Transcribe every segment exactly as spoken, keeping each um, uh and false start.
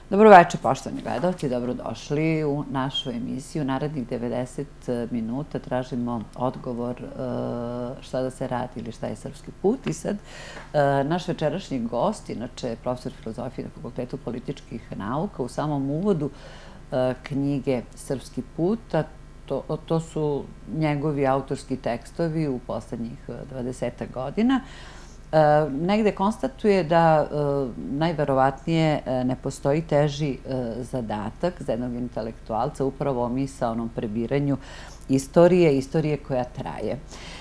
Dobro večer, poštovani gledalci, dobrodošli u našu emisiju. Narednih devedeset minuta tražimo odgovor šta da se radi ili šta je srpski put. I sad, naš večerašnji gost, inače profesor filozofije na Fakultetu političkih nauka, u samom uvodu knjige Srpski put, a to, to su njegovi autorski tekstovi u poslednjih dvadesetak godina, negde konstatuje da najverovatnije ne postoji teži zadatak za jednog intelektualca upravo o misaonom prebiranju istorije, istorije koja traje.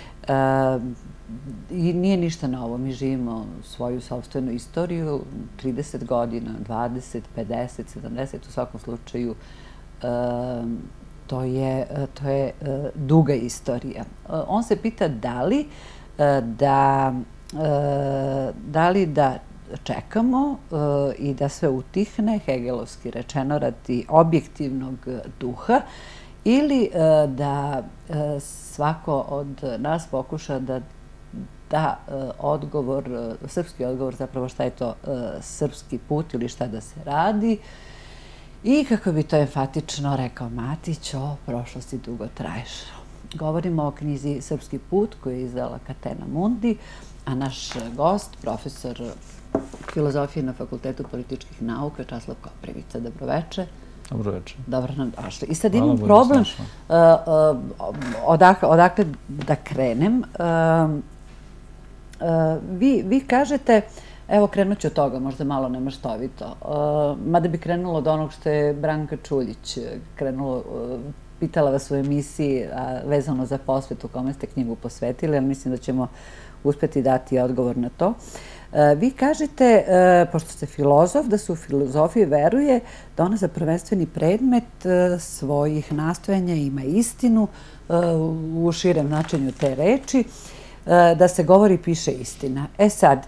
I nije ništa novo. Mi živimo svoju sopstvenu istoriju, trideset godina, dvadeset, pedeset, sedamdeset, u svakom slučaju to je, to je duga istorija. On se pita da li da da li da čekamo i da sve utihne, hegelovski rečeno, radi objektivnog duha, ili da svako od nas pokuša da da odgovor, srpski odgovor, zapravo šta je to srpski put ili šta da se radi. I kako bi to enfatično rekao Matić, o prošlosti dugo traješ. Govorimo o knjizi Srpski put koju je izdala Catena Mundi, a naš gost, profesor filozofije na Fakultetu političkih nauka, Časlav Koprivica. Dobroveče. Dobroveče. Dobro nam došli. I sad imam problem odakle da krenem. Vi kažete, evo krenut ću od toga, možda malo nemaštovito, mada bi krenulo od onog što je Branka Čuljić krenulo, pitala vas u emisiji vezano za posvetu kome ste knjigu posvetili, ali mislim da ćemo uspeti dati odgovor na to. Vi kažete, pošto ste filozof, da se u filozofiji veruje da ona za prvenstveni predmet svojih nastojanja ima istinu, u širem značenju te reči, da se govori i piše istina. E sad,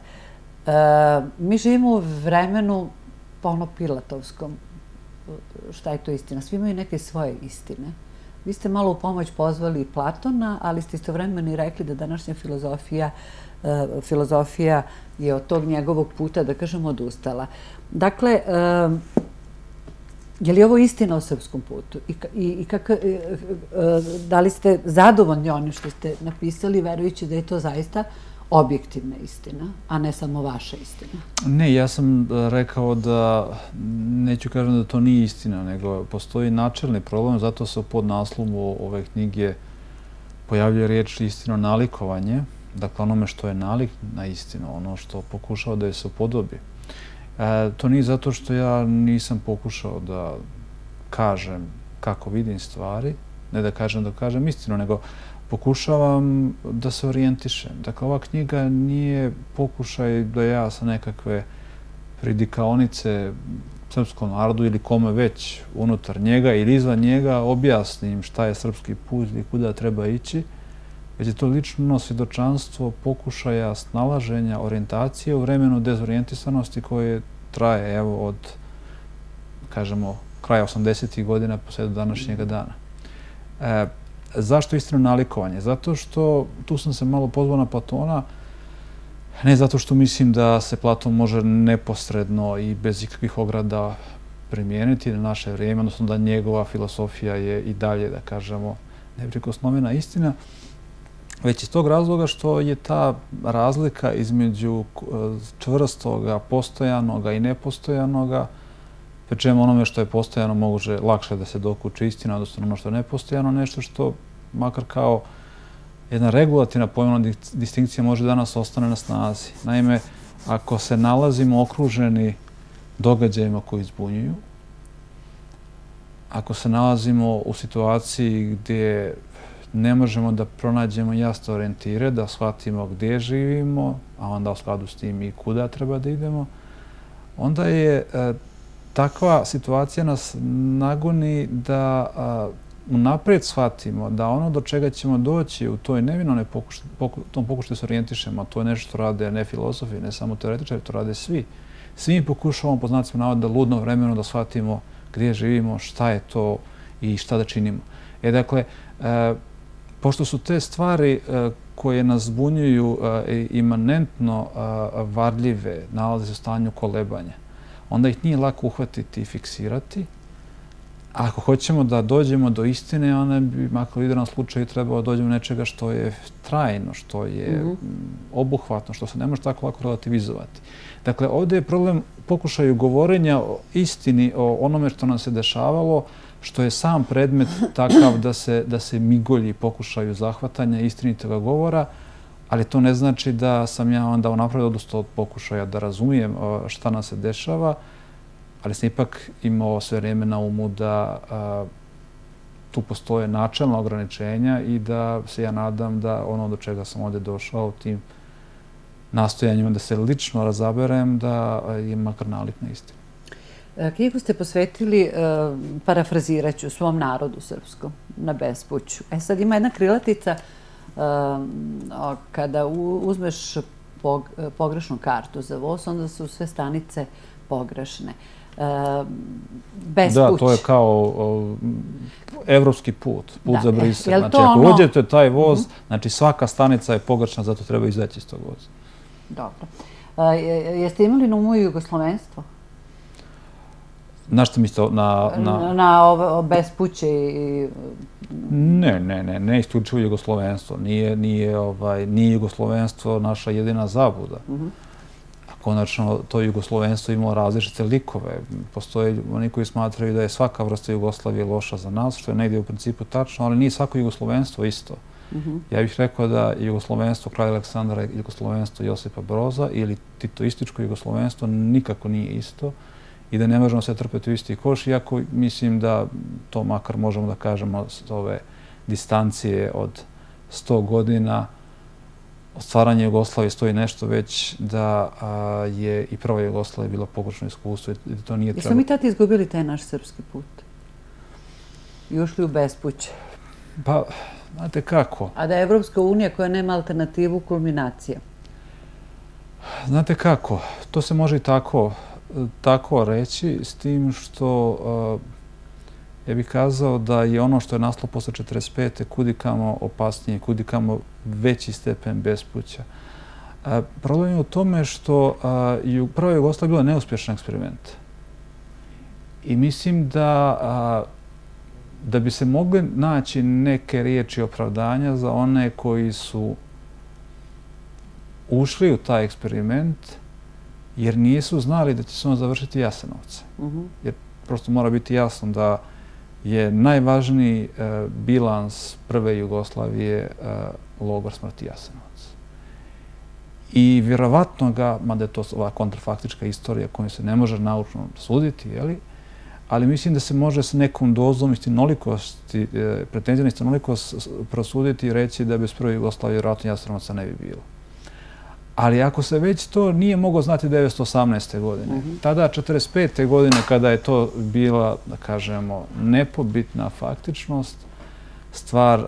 mi živimo u vremenu polno pilatovskom. Šta je to istina? Svi imaju neke svoje istine. Vi ste malo u pomoć pozvali Platona, ali ste istovremeno i rekli da današnja filozofija, filozofija je od tog njegovog puta, da kažem, odustala. Dakle, je li ovo istina o srpskom putu? I da li ste zadovoljni onim što ste napisali, verujući da je to zaista objektivna istina, a ne samo vaša istina? Ne, ja sam rekao da, neću kažem da to nije istina, nego postoji načelni problem, zato se u podnaslovu ove knjige pojavljuje riječ istino nalikovanje, dakle onome što je nalik na istinu, ono što pokušao da je se upodobi. To nije zato što ja nisam pokušao da kažem kako vidim stvari, ne da kažem da kažem istinu, nego pokušavam da se orijentišem. Dakle, ova knjiga nije pokušaj da ja sa nekakve pridikaonice srpskom narodu ili kome već unutar njega ili izvan njega objasnim šta je srpski put ili kuda treba ići, već je to lično svjedočanstvo pokušaja snalaženja orijentacije u vremenu dezorijentisanosti koje traje evo od, kažemo, kraja osamdesetih godina pa sve do današnjega dana. Zašto istina nalikovanje? Zato što, tu sam se malo pozvao na Platona, ne zato što mislim da se Platon može neposredno i bez ikakvih ograda primijeniti na naše vrijeme, odnosno da njegova filosofija je i dalje, da kažemo, neprikosnovena istina, već iz tog razloga što je ta razlika između čvrstoga, postojanoga i nepostojanoga, pri čemu onome što je postojano može lakše da se dokuči istina, odnosno ono što je nepostojano, nešto što makar kao jedna regulativna pojmovna distinkcija može danas ostane na snazi. Naime, ako se nalazimo okruženi događajima koji zbunjuju, ako se nalazimo u situaciji gdje ne možemo da pronađemo jasne orijentire, da shvatimo gdje živimo, a onda u skladu s tim i kuda treba da idemo, onda je takva situacija nas nagoni da unaprijed shvatimo da ono do čega ćemo doći u toj nevinovnoj tom pokušaju da se orijentišemo, a to je nešto što rade ne filozofi, ne samo teoretičari, to rade svi. Svi mi pokušavamo, po znacima navoda, ludno vremeno da shvatimo gdje živimo, šta je to i šta da činimo. E, dakle, pošto su te stvari koje nas zbunjuju imanentno varljive, nalaze se u stanju kolebanja, onda ih nije lako uhvatiti i fiksirati. A ako hoćemo da dođemo do istine, onda bi, makar u idealnom slučaju, trebalo dođemo do nečega što je trajno, što je obuhvatno, što se ne može tako lako relativizovati. Dakle, ovdje je problem pokušaju govorenja o istini, o onome što nam se dešavalo, što je sam predmet takav da se, da se migolji pokušaju zahvatanja istinitoga govora, ali to ne znači da sam ja onda unapred odustao od pokušaja da razumijem šta nam se dešava, ali sam ipak imao sve vrijeme na umu da a, tu postoje načelna ograničenja i da se ja nadam da ono do čega sam ovdje došao tim nastojanjima da se lično razaberem, da je makar nalik na istinu. Knjigu ste posvetili, parafrazirat ću, svom narodu srpskom, na bespuću. E sad ima jedna krilatica, kada uzmeš pogrešnu kartu za voz, onda su sve stanice pogrešne. Bespuć. Da, to je kao evropski put, put za Brisel. Znači, ako uđete taj voz, znači svaka stanica je pogrešna, zato treba izaći iz tog voza. Dobro. Jeste imali na umu jugoslovenstvo? Na što mislite? Na... Na bespuće i... Ne, ne, ne, ne isključivo jugoslovenstvo. Nije jugoslovenstvo naša jedina zabuda. Konačno, to jugoslovenstvo imalo različite likove. Postoje oni koji smatraju da je svaka vrsta Jugoslavije loša za nas, što je negdje u principu tačno, ali nije svako jugoslovenstvo isto. Ja bih rekao da jugoslovenstvo kralja Aleksandra i jugoslovenstvo Josipa Broza ili titoističko jugoslovenstvo nikako nije isto i da ne možemo se trpeti u isti koš, iako mislim da to makar možemo da kažemo s ove distancije od sto godina od stvaranja Jugoslavije stoji nešto već da je i prva Jugoslavija bila pogrešno iskustvo i da to nije trebalo. Jesmo mi tad izgubili taj naš srpski put? I ušli u bespuće? Pa, znate kako? A da je Evropska unija koja nema alternativu kulminacija? Znate kako? To se može i tako, tako reći, s tim što ja bih kazao da je ono što je nastalo posle četrdeset pete kudikamo opasnije, kudikamo veći stepen bespuća. Problem je u tome što prva Jugoslavija bila neuspješan eksperiment. I mislim da da bi se mogli naći neke riječi opravdanja za one koji su ušli u taj eksperiment jer nisu znali da će se on završiti Jasenovce. Jer prosto mora biti jasno da je najvažniji bilans prve Jugoslavije logor smrti Jasenovac. I vjerovatno ga, mada je to ova kontrafaktička istorija koju se ne može naučno suditi, ali mislim da se može s nekom dozom istinolikosti, pretenzijom istinolikost prosuditi i reći da bez prve Jugoslavije vjerovatno Jasenovca ne bi bilo. Ali ako se već to nije moglo znati devetsto osamnaeste. godine, tada četrdeset pete. godine, kada je to bila, da kažemo, nepobitna faktičnost, stvar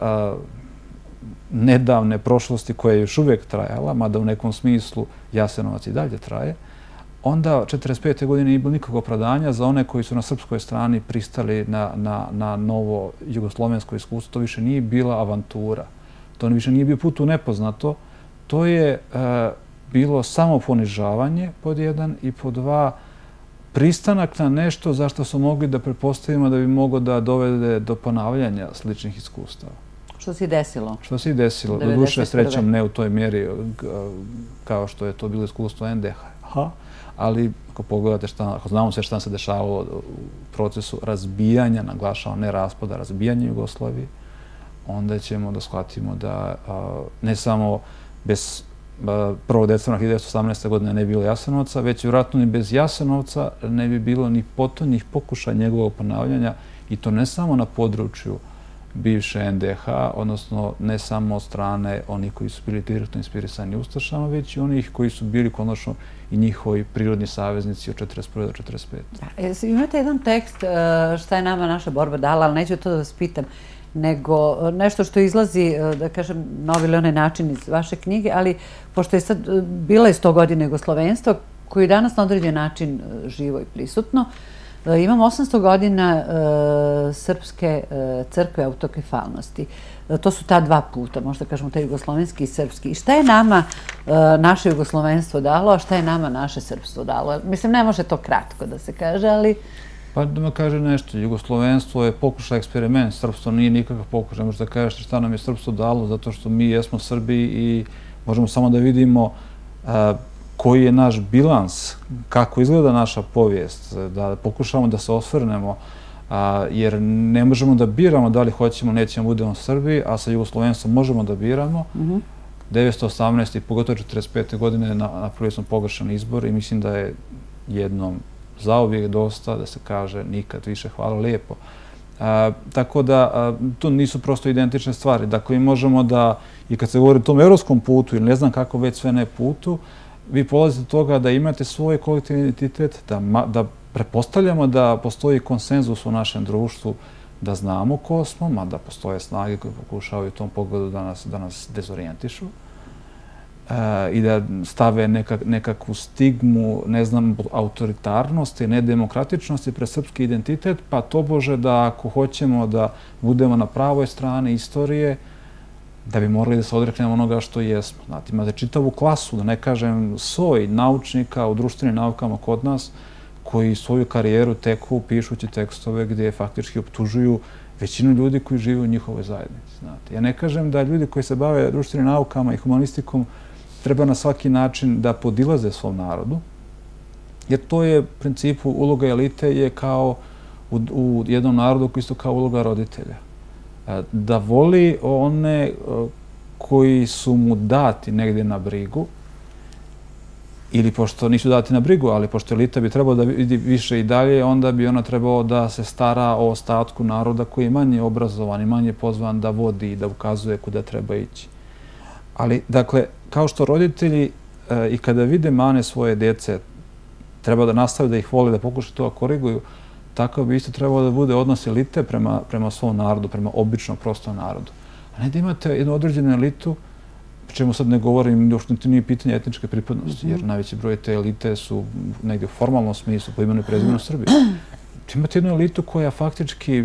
nedavne prošlosti koja je još uvijek trajala, mada u nekom smislu Jasenovac i dalje traje, onda četrdeset pete. godine nije bilo nikog opravdanja za one koji su na srpskoj strani pristali na novo jugoslovensko iskustvo. To više nije bila avantura. To više nije bio put u nepoznato. To je bilo samo ponižavanje pod jedan i pod dva pristanak na nešto za što su mogli da pretpostavimo da bi moglo da dovede do ponavljanja sličnih iskustava. Što se i desilo? Što se i desilo. Doduše, srećom, ne u toj mjeri kao što je to bilo iskustvo en de ha, ali ako pogledate šta, ako znamo sve šta se dešavalo u procesu razbijanja, naglašava ne raspada, razbijanja Jugoslavije, onda ćemo da shvatimo da ne samo bez prvog decembra hiljadu devetsto osamnaeste. godine ne bi bilo Jasenovca, već vjerojatno ni bez Jasenovca ne bi bilo ni potonjih pokušaja njegovog ponavljanja i to ne samo na području bivše en de ha, odnosno ne samo od strane onih koji su bili direktno inspirisani ustašama, već i onih koji su bili konačno i njihovi prirodni saveznici od četrdeset prve. do četrdeset pete. Imate jedan tekst šta je nama naša borba dala, ali neću to da vas pitam, nego nešto što izlazi, da kažem, na ovaj ili onaj način iz vaše knjige, ali pošto je sad bila je sto godina jugoslovenstva, koji je danas na određen način živo i prisutno, Imamo osamsto godina srpske crkve autokefalnosti. To su ta dva puta, možda kažemo taj jugoslovenski i srpski. I šta je nama naše jugoslovenstvo dalo, a šta je nama naše srpstvo dalo? Mislim, ne može to kratko da se kaže, ali... Pa da me kaže nešto, jugoslovenstvo je pokušaj eksperiment, srpstvo nije nikakav pokušaj. Možda kažete šta nam je srpstvo dalo, zato što mi jesmo Srbi i možemo samo da vidimo koji je naš bilans, kako izgleda naša povijest, da pokušamo da se osvrnemo, jer ne možemo da biramo da li hoćemo, nećemo, budemo Srbi, a sa jugoslovenstvom možemo da biramo. devetsto osamnaeste i pogotovo četrdeset pete godine napravili smo pogrešan izbor i mislim da je jednom zauvijek dosta da se kaže nikad više, hvala lijepo. Tako da to nisu prosto identične stvari. Dakle, mi možemo da, i kad se govori o tom evropskom putu ili ne znam kako već sve ne putu, vi polazite od toga da imate svoj kolektivni identitet, da prepostavljamo da postoji konsenzus u našem društvu, da znamo ko smo, mada postoje snage koje pokušavaju u tom pogledu da nas dezorijentišu i da stave nekakvu stigmu, ne znam, autoritarnosti, nedemokratičnosti pre srpski identitet, pa tobože da ako hoćemo da budemo na pravoj strani istorije, da bi morali da se odreknemo onoga što jesmo. Znate, imate čitavu klasu, da ne kažem soj naučnika u društvenim naukama kod nas, koji svoju karijeru teku pišući tekstove gdje faktički optužuju većinu ljudi koji žive u njihovoj zajednici. Ja ne kažem da ljudi koji se bave društvenim naukama i humanistikom treba na svaki način da podilaze svom narodu, jer to je u principu uloga elite je kao u jednom narodu koji isto kao uloga roditelja. Da voli one koji su mu dati negdje na brigu, ili pošto nisu dati na brigu, ali pošto elita bi trebalo da vidi više i dalje, onda bi ona trebalo da se stara o ostatku naroda koji je manje obrazovan i manje pozvan da vodi i da ukazuje kuda treba ići. Ali, dakle, kao što roditelji i kada vide mane svoje djece, treba da nastave da ih vole, da pokušaju to da koriguju, tako bi isto trebalo da bude odnos elite prema svom narodu, prema običnom prostom narodu. A ne da imate jednu određenu elitu, pri čemu sad ne govorim, još to nije pitanje etničke pripadnosti, jer najveći broj te elite su negdje u formalnom smislu, po imenu i prezimenu Srbije. Imate jednu elitu koja faktički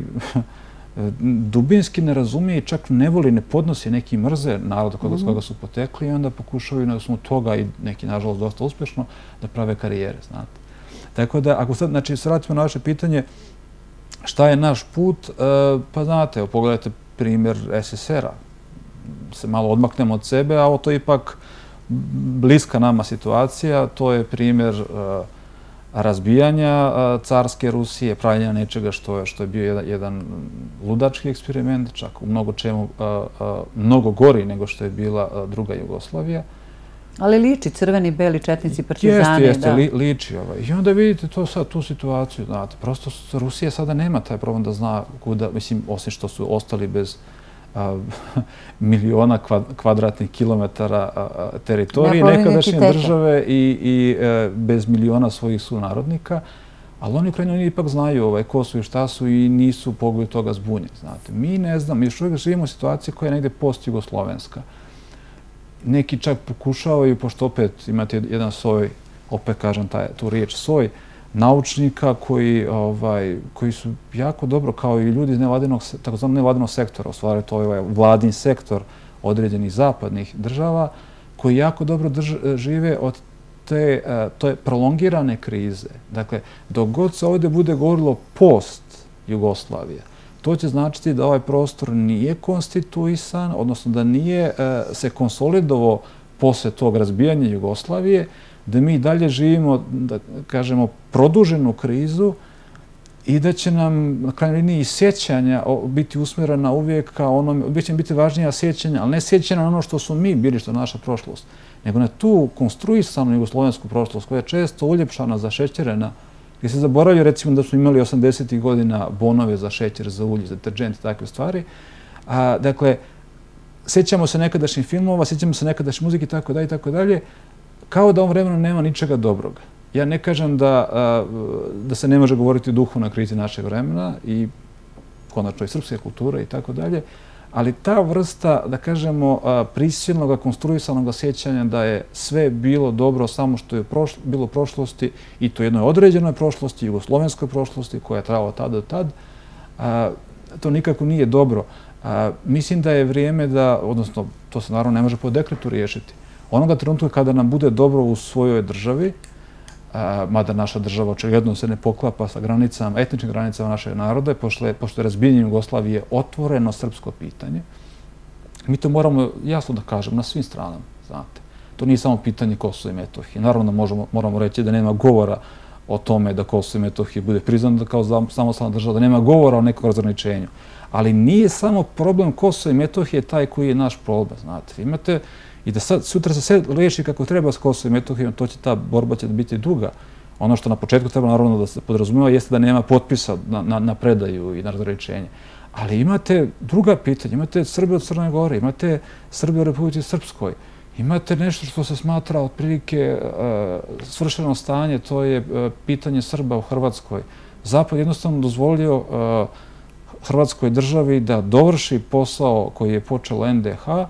dubinski ne razumije i čak ne voli, ne podnosi neki mrze naroda s koga su potekli i onda pokušavaju na osnovu toga i neki, nažalost, dosta uspješno da prave karijere, znate. Tako da, ako sad, znači, se vratimo na vaše pitanje, šta je naš put, pa znate, pogledajte primjer es es er a, se malo odmaknemo od sebe, a ovo to je ipak bliska nama situacija, to je primjer razbijanja carske Rusije, pravljenja nečega što je bio jedan ludački eksperiment, čak u mnogo čemu mnogo gori nego što je bila druga Jugoslavija. Ali liči, crveni, beli, četnici, partizani. Jeste, jeste, liči. I onda vidite to sad, tu situaciju, znate, prosto Rusija sada nema taj problem da zna kuda, mislim, osim što su ostali bez miliona kvadratnih kilometara teritorije nekadašnje države i bez miliona svojih sunarodnika, ali oni u krajnjoj liniji ipak znaju ko su i šta su i nisu u pogledu toga zbunjeni. Mi ne znam, mi još uvijek živimo u situaciji koja je negdje post-jugoslovenska. Neki čak pokušavaju, pošto opet imate jedan soj, opet kažem tu riječ soj, naučnika koji su jako dobro, kao i ljudi iz takozvanog nevladinog sektora, u stvari to je vladin sektor određenih zapadnih država, koji jako dobro žive od te prolongirane krize. Dakle, dok god se ovdje bude govorilo post-Jugoslavija, to će značiti da ovaj prostor nije konstituisan, odnosno da nije se konsolidovao posle tog razbijanja Jugoslavije, da mi dalje živimo, da kažemo, produženu krizu i da će nam na krajnjoj liniji i sjećanja biti usmjerena uvijek kao ono, uvijek će biti važnija sjećanja, ali ne sjećanja na ono što su mi bili, što je naša prošlost, nego na tu konstruisanu jugoslovensku prošlost koja je često uljepšana, zašećerena, gdje se zaboravlja recimo da smo imali osamdesetih godina bonove za šećer, za ulje, za deterđent i takve stvari. Dakle, sjećamo se nekadašnjih filmova, sjećamo se nekadašnjih muzike i tako dalje i tako dalje, kao da u ovom vremenu nema ničega dobroga. Ja ne kažem da se ne može govoriti o duhovnoj krizi našeg vremena i konačno i srpske kulture i tako dalje, ali ta vrsta, da kažemo, prisilnog konstruisanog sjećanja da je sve bilo dobro samo što je bilo u prošlosti i to jednoj određenoj prošlosti, jugoslovenskoj prošlosti koja je trajala tad do tad, to nikako nije dobro. Mislim da je vrijeme da, odnosno, to se naravno ne može po dekretu riješiti. Onoga trenutka kada nam bude dobro u svojoj državi, mada naša država očigledno se ne poklapa sa granicama, etničnim granicama našeg naroda, pošto je razbijenje Jugoslavije otvoreno srpsko pitanje, mi to moramo jasno da kažemo na svim stranama, znate. To nije samo pitanje Kosova i Metohije. Naravno moramo reći da nema govora o tome da Kosovo i Metohije bude priznano kao samostalna država, da nema govora o nekom razgraničenju. Ali nije samo problem Kosova i Metohije taj koji je naš problem, znate. Imate i da sad sutra se sve riješi kako treba s Kosovom i Metohijom, to će ta borba će biti duga. Ono što na početku treba naravno da se podrazumijeva jeste da nema potpisa na predaju i na razgraničenje. Ali imate druga pitanja, imate Srbe od Crne Gore, imate Srbe u Republici Srpskoj, imate nešto što se smatra otprilike svršeno stanje, to je pitanje Srba u Hrvatskoj. Zapad jednostavno dozvolio Hrvatskoj državi da dovrši posao koji je počelo en de ha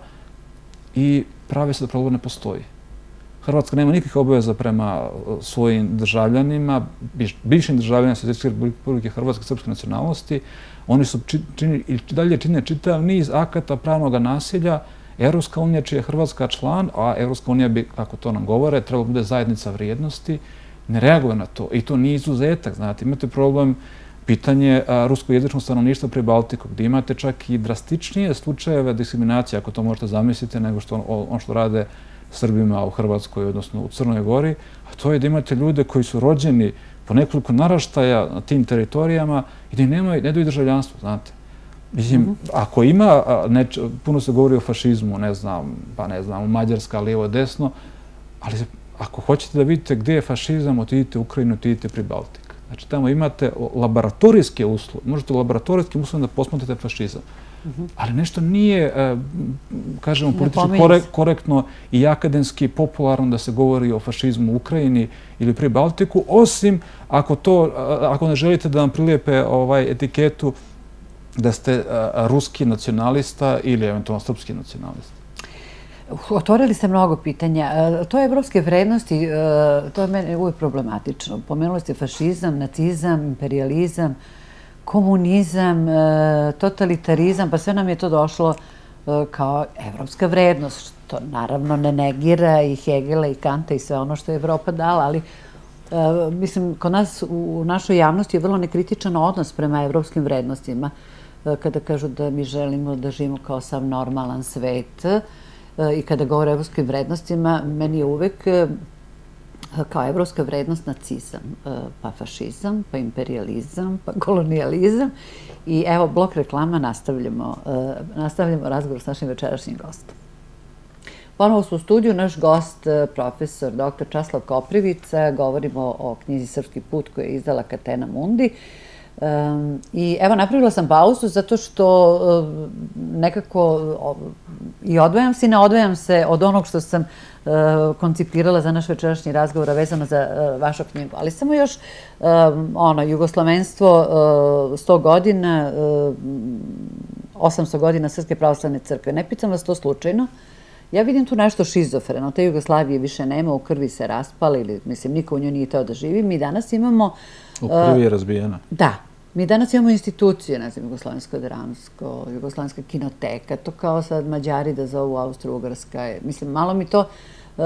i pravi se da problem ne postoji. Hrvatska nema nikakvih obaveza prema svojim državljanima, bivšim državljanima Socijalističke Republike Hrvatske srpske nacionalnosti. Oni su i dalje čine čitav niz akata pravnog nasilja. Evropska unija, čija je Hrvatska član, a Evropska unija bi, kako to nam govore, trebalo bude zajednica vrijednosti, ne reaguje na to. I to nije izuzetak, znate. Imate problem pitanje ruskojezičnog stanovništva pri Baltiku, gdje imate čak i drastičnije slučajeve diskriminacije, ako to možete zamisliti, nego ono što rade Srbima u Hrvatskoj, odnosno u Crnoj Gori, a to je da imate ljude koji su rođeni po nekoliko naraštaja na tim teritorijama i da ne daju državljanstvo, znate. Mislim, ako ima, puno se govori o fašizmu, ne znam, pa ne znam, Mađarska, lijevo, desno, ali ako hoćete da vidite gdje je fašizam, otidite u Ukrajinu, otidite pri Baltik. Znači, tamo imate laboratorijske uslove, možete u laboratorijskim uslovima da posmatrate fašizam. Ali nešto nije, kažemo, politički korektno i akademski popularno da se govori o fašizmu u Ukrajini ili pri Baltiku, osim ako ne želite da vam prilijepe etiketu da ste ruski nacionalista ili eventualno srpski nacionalista. Otvorili ste mnogo pitanja. To je evropske vrednosti, to je meni uvijek problematično. Pomenuli ste fašizam, nacizam, imperializam, komunizam, totalitarizam, pa sve nam je to došlo kao evropska vrednost, što naravno ne negira i Hegela i Kanta i sve ono što je Evropa dala, ali mislim, kod nas u našoj javnosti je vrlo nekritičan odnos prema evropskim vrednostima. Kada kažu da mi želimo da živimo kao sav normalan svet i kada govore o evropskim vrednostima, meni je uvek kao evropska vrednost nacizam, pa fašizam, pa imperializam, pa kolonijalizam. I evo, blok reklama, nastavljamo razgovor s našim večerašnjim gostom. Ponovo su u studiju naš gost, profesor doktor Časlav Koprivica. Govorimo o knjizi Srpski put koju je izdala Catena Mundi. I evo, napravila sam pauzu zato što nekako i odvajam se i ne odvajam se od onog što sam koncipirala za naš večerašnji razgovor vezano za vašu knjigu. Ali samo još ono, jugoslovenstvo sto godina, osamsto godina Srpske pravoslavne crkve. Ne pitam vas to slučajno. Ja vidim tu nešto šizofreno. Te Jugoslavije više nema, u krvi se raspala ili, mislim, niko u njoj nije teo da živi. Mi danas imamo... U krvi je razbijena. Da. Mi danas imamo institucije, ne znam, Jugoslovensko dramsko, Jugoslovenska kinoteka, to kao sad Mađari da zovu Austro-Ugarska. Mislim, malo mi to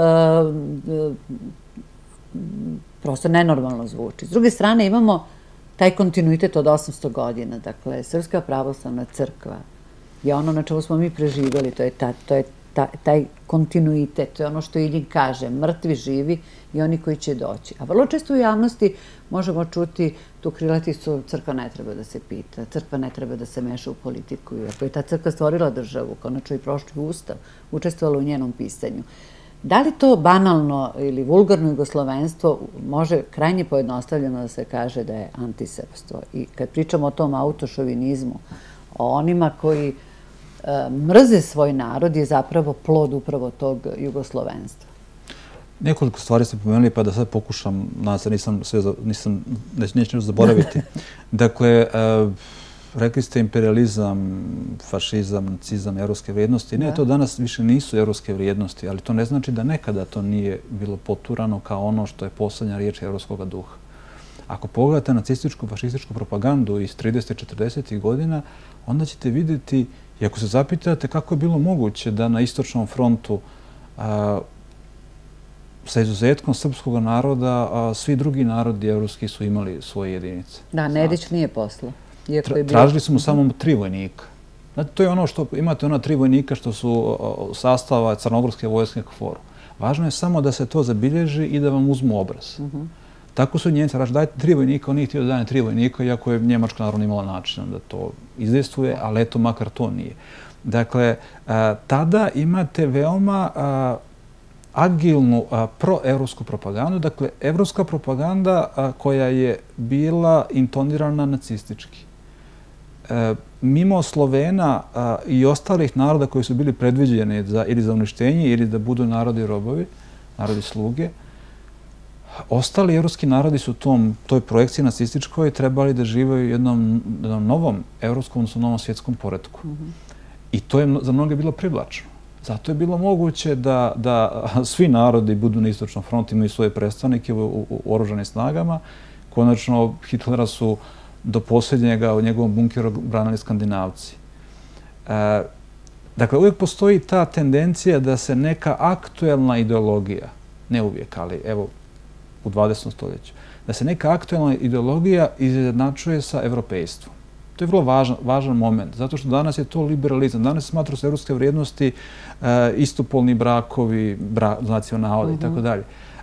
prosto nenormalno zvuči. S druge strane, imamo taj kontinuitet od osamsto godina. Dakle, Srpska pravoslavna crkva je ono na čemu smo mi preživjeli, to je taj kontinuitet, to je ono što Iljin kaže, mrtvi, živi i oni koji će doći. A vrlo često u javnosti možemo čuti tu krilaticu, crkva ne treba da se pita, crkva ne treba da se meša u politiku. Ako je ta crkva stvorila državu, konačno i prošli ustav, učestvovala u njenom pisanju. Da li to banalno ili vulgarno jugoslovenstvo može krajnje pojednostavljeno da se kaže da je antisrpstvo? I kad pričamo o tom autošovinizmu, o onima koji mrze svoj narod je zapravo plod upravo tog jugoslovenstva. Nekoliko stvari ste pomenuli, pa da sad pokušam, nadam se nisam sve, nisam, neću nešto zaboraviti. Dakle, rekli ste imperializam, fašizam, nacizam, evropske vrijednosti. Ne, to danas više nisu evropske vrijednosti, ali to ne znači da nekada to nije bilo poturano kao ono što je poslednja riječ evropskog duha. Ako pogledate nacističku, fašističku propagandu iz tridesetih i četrdesetih godina, onda ćete vidjeti, i ako se zapitate kako je bilo moguće da na istočnom frontu sa izuzetkom srpskog naroda, a svi drugi narodi evropski su imali svoje jedinice. Da, Nedić nije poslao. Tražili smo samo tri vojnika. Znate, to je ono što imate, ona tri vojnika što su sastava crnogorske vojske KFOR-u. Važno je samo da se to zabilježi i da vam uzmu obraz. Tako su Njemci tražili, dajte tri vojnika, on nije htio da daje tri vojnika, iako je Njemačka naravno imala način da to izdejstvuje, ali eto, makar to nije. Dakle, tada imate veoma agilnu proevropsku propagandu, dakle, evropska propaganda koja je bila intonirana nacistički. Mimo Slovena i ostalih naroda koji su bili predviđeni ili za uništenje ili da budu narodi robovi, narodi sluge, ostali evropski narodi su u toj projekciji nacističkoj trebali da žive u jednom novom evropskom, odnosno novom svjetskom poretku. I to je za mnoge bilo privlačno. Zato je bilo moguće da svi narodi budu na istočnom frontu, imaju svoje predstavnike u oružanim snagama. Konačno, Hitlera su do posljednjega u njegovom bunkeru branili Skandinavci. Dakle, uvijek postoji ta tendencija da se neka aktuelna ideologija, ne uvijek, ali evo u dvadesetom stoljeću, da se neka aktuelna ideologija izjednačuje sa evropejstvom. To je vrlo važan moment, zato što danas je to liberalizam. Danas se smatruju se evropske vrijednosti, istopolni brakovi, znaci navode i tako dalje.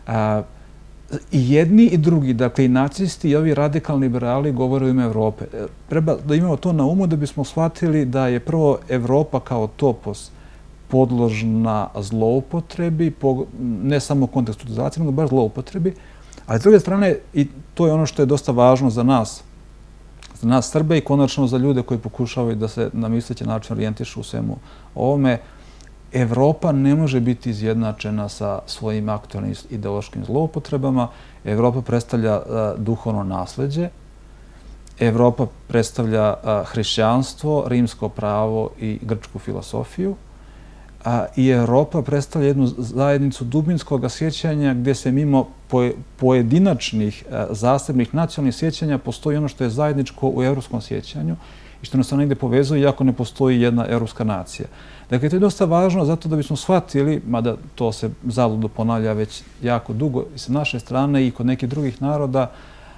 I jedni i drugi, dakle i nacisti i ovi radikalni liberali govore u ime Evrope. Treba da imamo to na umu da bismo shvatili da je prvo Evropa kao topos podložna zloupotrebi, ne samo u kontekstu utilizacije, nego baš zloupotrebi. Ali s druge strane, i to je ono što je dosta važno za nas, za nas Srbe i konačno za ljude koji pokušavaju da se na misleći način orijentišu u svemu ovome, Evropa ne može biti izjednačena sa svojim aktualnim ideološkim zloupotrebama. Evropa predstavlja duhovno nasleđe, Evropa predstavlja hrišćanstvo, rimsko pravo i grčku filosofiju, i Evropa predstavlja jednu zajednicu dubinskog sjećanja gdje se mimo pojedinačnih zasebnih nacionalnih sjećanja postoji ono što je zajedničko u evropskom sjećanju i što nas negdje povezuje, iako ne postoji jedna evropska nacija. Dakle, to je dosta važno zato da bismo shvatili, mada to se zaludo ponavlja već jako dugo i sa naše strane i kod nekih drugih naroda,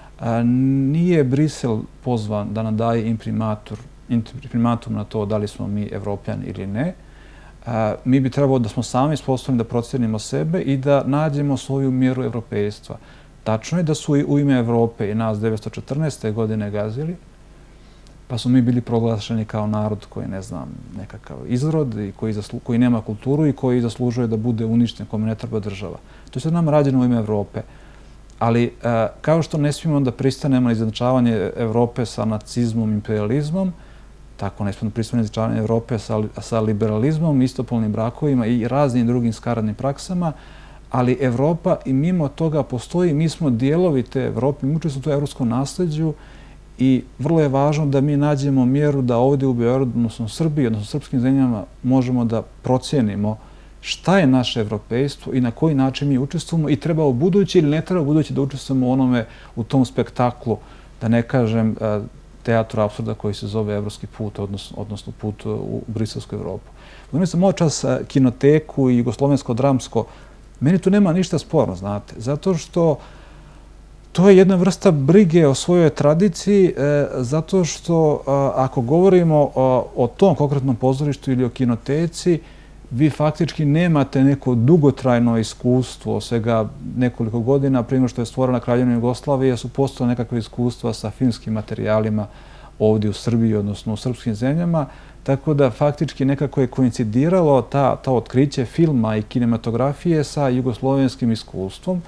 nije Brisel pozvan da nam daje imprimatur na to da li smo mi Evropljani ili ne. Mi bi trebalo da smo sami sposobni da procenimo sebe i da nađemo svoju mjeru evropejstva. Tačno je da su u ime Evrope i nas devetsto četrnaeste. godine gazili, pa su mi bili proglašeni kao narod koji, ne znam, nekakav izrod i koji nema kulturu i koji zaslužuje da bude uništen, kome ne treba država. To je sve nam rađeno u ime Evrope. Ali kao što ne smijemo da pristanemo na izjednačavanje Evrope sa nacizmom, imperializmom, tako ne smijemo da pristanemo na izjednačavanje Evrope sa liberalizmom, istopolnim brakovima i raznim drugim skaradnim praksama, ali Evropa i mimo toga postoji, mi smo dijelovi te Evrope, mi učestvujemo u tom evropskom nasleđu i vrlo je važno da mi nađemo mjeru da ovdje u Beogradu, odnosno Srbiji, odnosno srpskim zemljama, možemo da procijenimo šta je naše evropejstvo i na koji način mi učestvujemo i treba u budući ili ne treba u budući da učestvujemo u onome, u tom spektaklu, da ne kažem teatru apsurda koji se zove Evropski put, odnosno put u Briselsku Evropu. Uzmimo sam ovo čas kinoteku i jugoslovensko dramsko. Meni tu nema ništa sporno, znate, zato što to je jedna vrsta brige o svojoj tradiciji, zato što ako govorimo o tom konkretnom pozorištu ili o kinoteci, vi faktički nemate neko dugotrajno iskustvo, svega nekoliko godina, prije što je stvorena Kraljevina Jugoslavije, su postojala nekakve iskustva sa filmskim materijalima ovdje u Srbiji, odnosno u srpskim zemljama, tako da faktički nekako je koincidiralo ta otkriće filma i kinematografije sa jugoslovenskim iskustvom.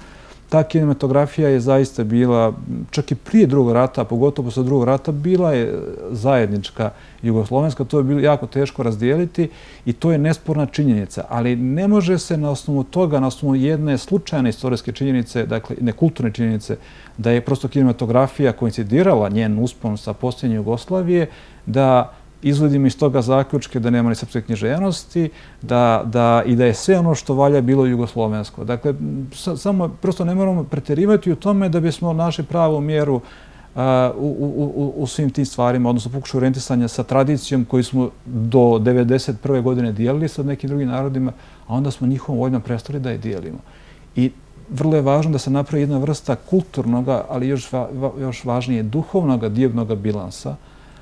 ta kinematografija je zaista bila, čak i prije drugog rata, a pogotovo posle drugog rata, bila je zajednička jugoslovenska, to je bilo jako teško razdijeliti i to je nesporna činjenica. Ali ne može se na osnovu toga, na osnovu jedne slučajne istorijske činjenice, dakle ne kulturne činjenice, da je prosto kinematografija koincidirala njen uspon sa postojanjem Jugoslavije, da izvodimo iz toga zaključke da nema ni srpske književnosti i da je sve ono što valja bilo jugoslovensko. Dakle, samo prosto ne moramo preterivati u tome da bismo našli pravu mjeru u svim tim stvarima, odnosno pokušaju orijentisanja sa tradicijom koju smo do devedeset prve godine dijelili sa nekim drugim narodima, a onda smo njihovom voljom prestali da je dijelimo. I vrlo je važno da se napravi jedna vrsta kulturnog, ali još važnije duhovnog dijagnog bilansa.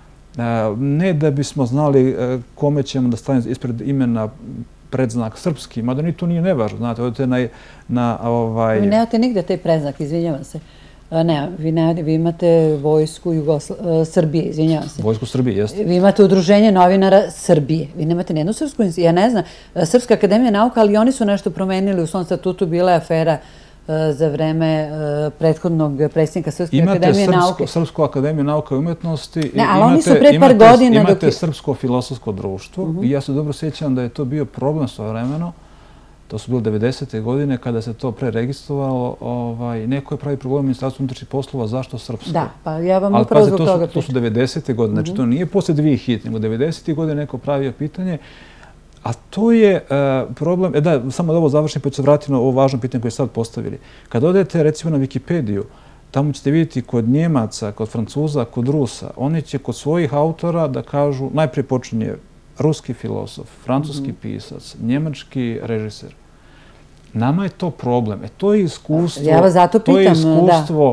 Ne da bismo znali kome ćemo da stavimo ispred imena predznak srpski, mada ni to nije nevažno, znate, odete na... Vi nemate nigde taj predznak, izvinjavam se. Ne, vi imate vojsku Srbije, izvinjavam se. Vojsku Srbije, jeste. Vi imate udruženje novinara Srbije. Vi nemate nijednu srpsku, ja ne znam, Srpska akademija nauka, ali oni su nešto promenili u svom statutu, bila je afera za vreme prethodnog predsjednika Srpske akademije nauke. Imate Srpsku akademiju nauka i umetnosti. Ne, ali oni su pre par godina... Imate Srpsko filosofsko društvo i ja se dobro sjećam da je to bio problem svojevremeno. To su bile devedesete godine kada se to preregistrovalo. Neko je pravi problem u Ministarstvu unutrašnjih poslova zašto srpsko. Da, pa ja vam upravo zbog toga pričam. To su devedesete godine, znači to nije posle dvije hiljadite, nego devedesetih godine neko pravio pitanje. A to je problem, e da, samo da ovo završim, pa ću se vratiti na ovo važno pitanje koje sad postavili. Kad odete recimo na Wikipediju, tamo ćete vidjeti kod Njemaca, kod Francuza, kod Rusa, oni će kod svojih autora da kažu, najprije počinje ruski filosof, francuski pisac, njemački režiser. Nama je to problem. E to je iskustvo, ja vas zato pitam, to je iskustvo,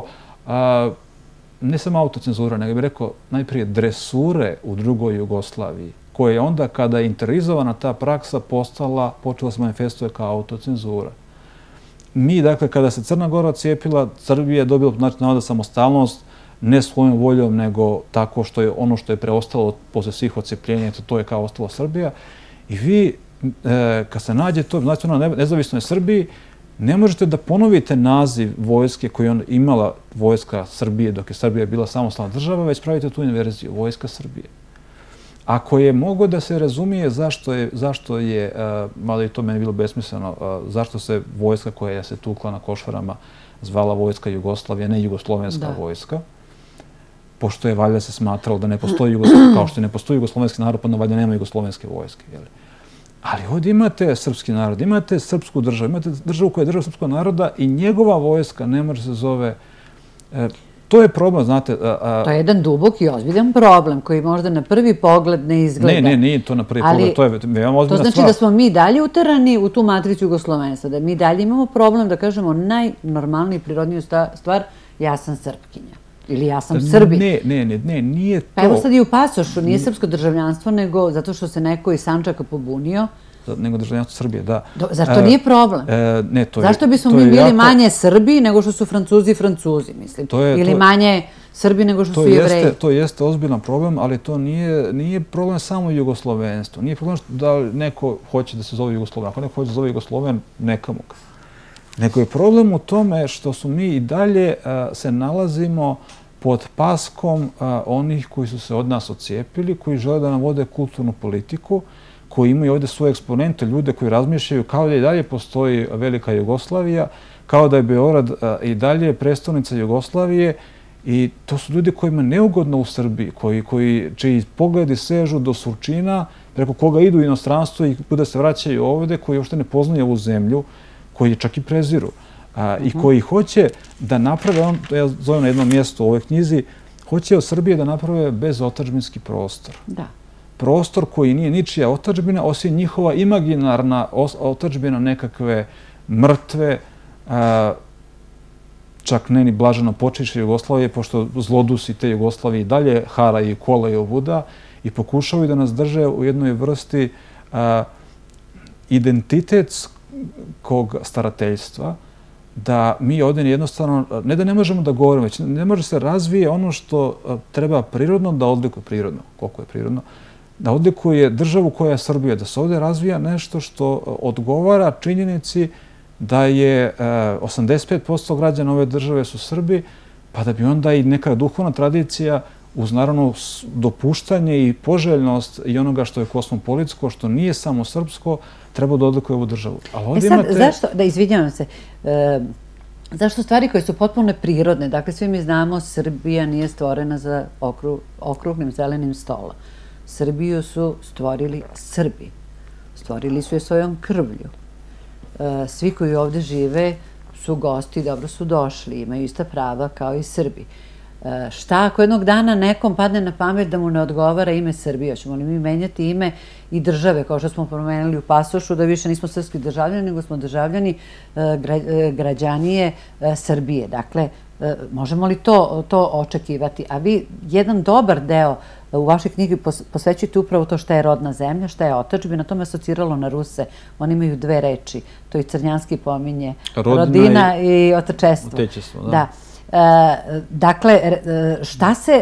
ne samo autocenzura, nego bih rekao najprije dresure u drugoj Jugoslaviji, koja je onda, kada je interizovana ta praksa, postala, počela se manifestuje kao autocenzura. Mi, dakle, kada se Crna Gora cijepila, Srbija je dobila, znači, navoda samostalnost, ne svojom voljom, nego tako što je ono što je preostalo posle svih odcepljenja, to je kao ostalo Srbija. I vi, kad se nađe to, znači, na nezavisnoj Srbiji, ne možete da ponovite naziv vojske koju je imala vojska Srbije dok je Srbija bila samostalna država, već pravite tu inverziju, vojska Srbije. Ako je mogo da se razumije zašto je, malo i to meni bilo besmisleno, zašto se vojska koja se tukla na Košarama zvala vojska Jugoslavije, ne jugoslovenska vojska, pošto je valjda se smatralo da ne postoji Jugoslovenski, kao što ne postoji jugoslovenski narod, pa valjda nema jugoslovenske vojske. Ali ovdje imate srpski narod, imate srpsku državu, imate državu koja je država srpskog naroda i njegova vojska ne može se zove... To je problem, znate... To je jedan dubok i ozbiljan problem koji možda na prvi pogled ne izgleda. Ne, ne, nije to na prvi pogled, to je veoma ozbiljna stvar. To znači da smo mi dalje uterani u tu matricu jugoslovenstva, da mi dalje imamo problem da kažemo najnormalniji, prirodniju stvar, ja sam Srpkinja. Ili ja sam Srbin. Ne, ne, ne, nije to... Pa evo sad i u pasošu, nije srpsko državljanstvo, nego zato što se neko iz Sandžaka pobunio. Nego državljanstvo Srbije, da. Zar to nije problem? Ne, to je... Zašto bismo mi bili manje Srbi nego što su Francuzi i Francuzi, mislim? Ili manje Srbi nego što su Jevreji? To jeste ozbiljan problem, ali to nije problem samo jugoslovenstvo. Nije problem da neko hoće da se zove Jugosloven. Ako neko hoće da se zove Jugosloven, neka mu ga. Nego je problem u tome što su mi i dalje se nalazimo pod paskom onih koji su se od nas odcijepili, koji žele da nam vode kulturnu politiku, koji imaju ovdje svoje eksponente, ljude koji razmišljaju kao da i dalje postoji velika Jugoslavija, kao da je Beograd i dalje prestolnica Jugoslavije i to su ljudi kojima je neugodno u Srbiji, čiji pogledi sežu do Surčina, preko koga idu u inostranstvo i kuda se vraćaju ovdje, koji uopšte ne poznaju ovu zemlju, koji čak i preziru i koji hoće da naprave, ja zovem na jednom mjestu u ovoj knjizi, hoće od Srbije da naprave bezotadžbinski prostor. Da. Prostor koji nije ničija otadžbina, osim njihova imaginarna otadžbina nekakve mrtve, čak ne ni blaženo počeće Jugoslavije, pošto zlodusi te Jugoslavije i dalje hara i kola i ovuda i pokušavaju da nas drže u jednoj vrsti identitetskog starateljstva, da mi ovdje jednostavno, ne da ne možemo da govorimo, već ne može se razvije ono što treba prirodno da odlikuje prirodno, koliko je prirodno, da odlikuje državu koja je Srbija, da se ovdje razvija nešto što odgovara činjenici da je osamdeset pet posto građana ove države su Srbi, pa da bi onda i neka duhovna tradicija uz naravno dopuštanje i poželjnost i onoga što je kosmopolitsko, što nije samo srpsko, treba da odlikuje ovu državu. E sad, zašto, da izvinjavam se, zašto stvari koje su potpuno prirodne, dakle svi mi znamo Srbija nije stvorena za okruglim zelenim stolom. Srbiju su stvorili Srbi. Stvorili su je svojom krvlju. Svi koji ovde žive su gosti, dobro su došli, imaju ista prava kao i Srbi. Šta ako jednog dana nekom padne na pamet da mu ne odgovara ime Srbija? Ćemo li mi menjati ime i države, kao što smo promenili u pasošu, da više nismo srpski državljani, nego smo državljani građanije Srbije. Dakle, možemo li to očekivati? A vi jedan dobar deo u vašoj knjigi posvećujete upravo to šta je rodna zemlja, šta je otadžbina. To me asociralo na Ruse. Oni imaju dve reči. To i Crnjanski pominje. Rodina i otačestvo. Otećestvo, da. Dakle, šta se,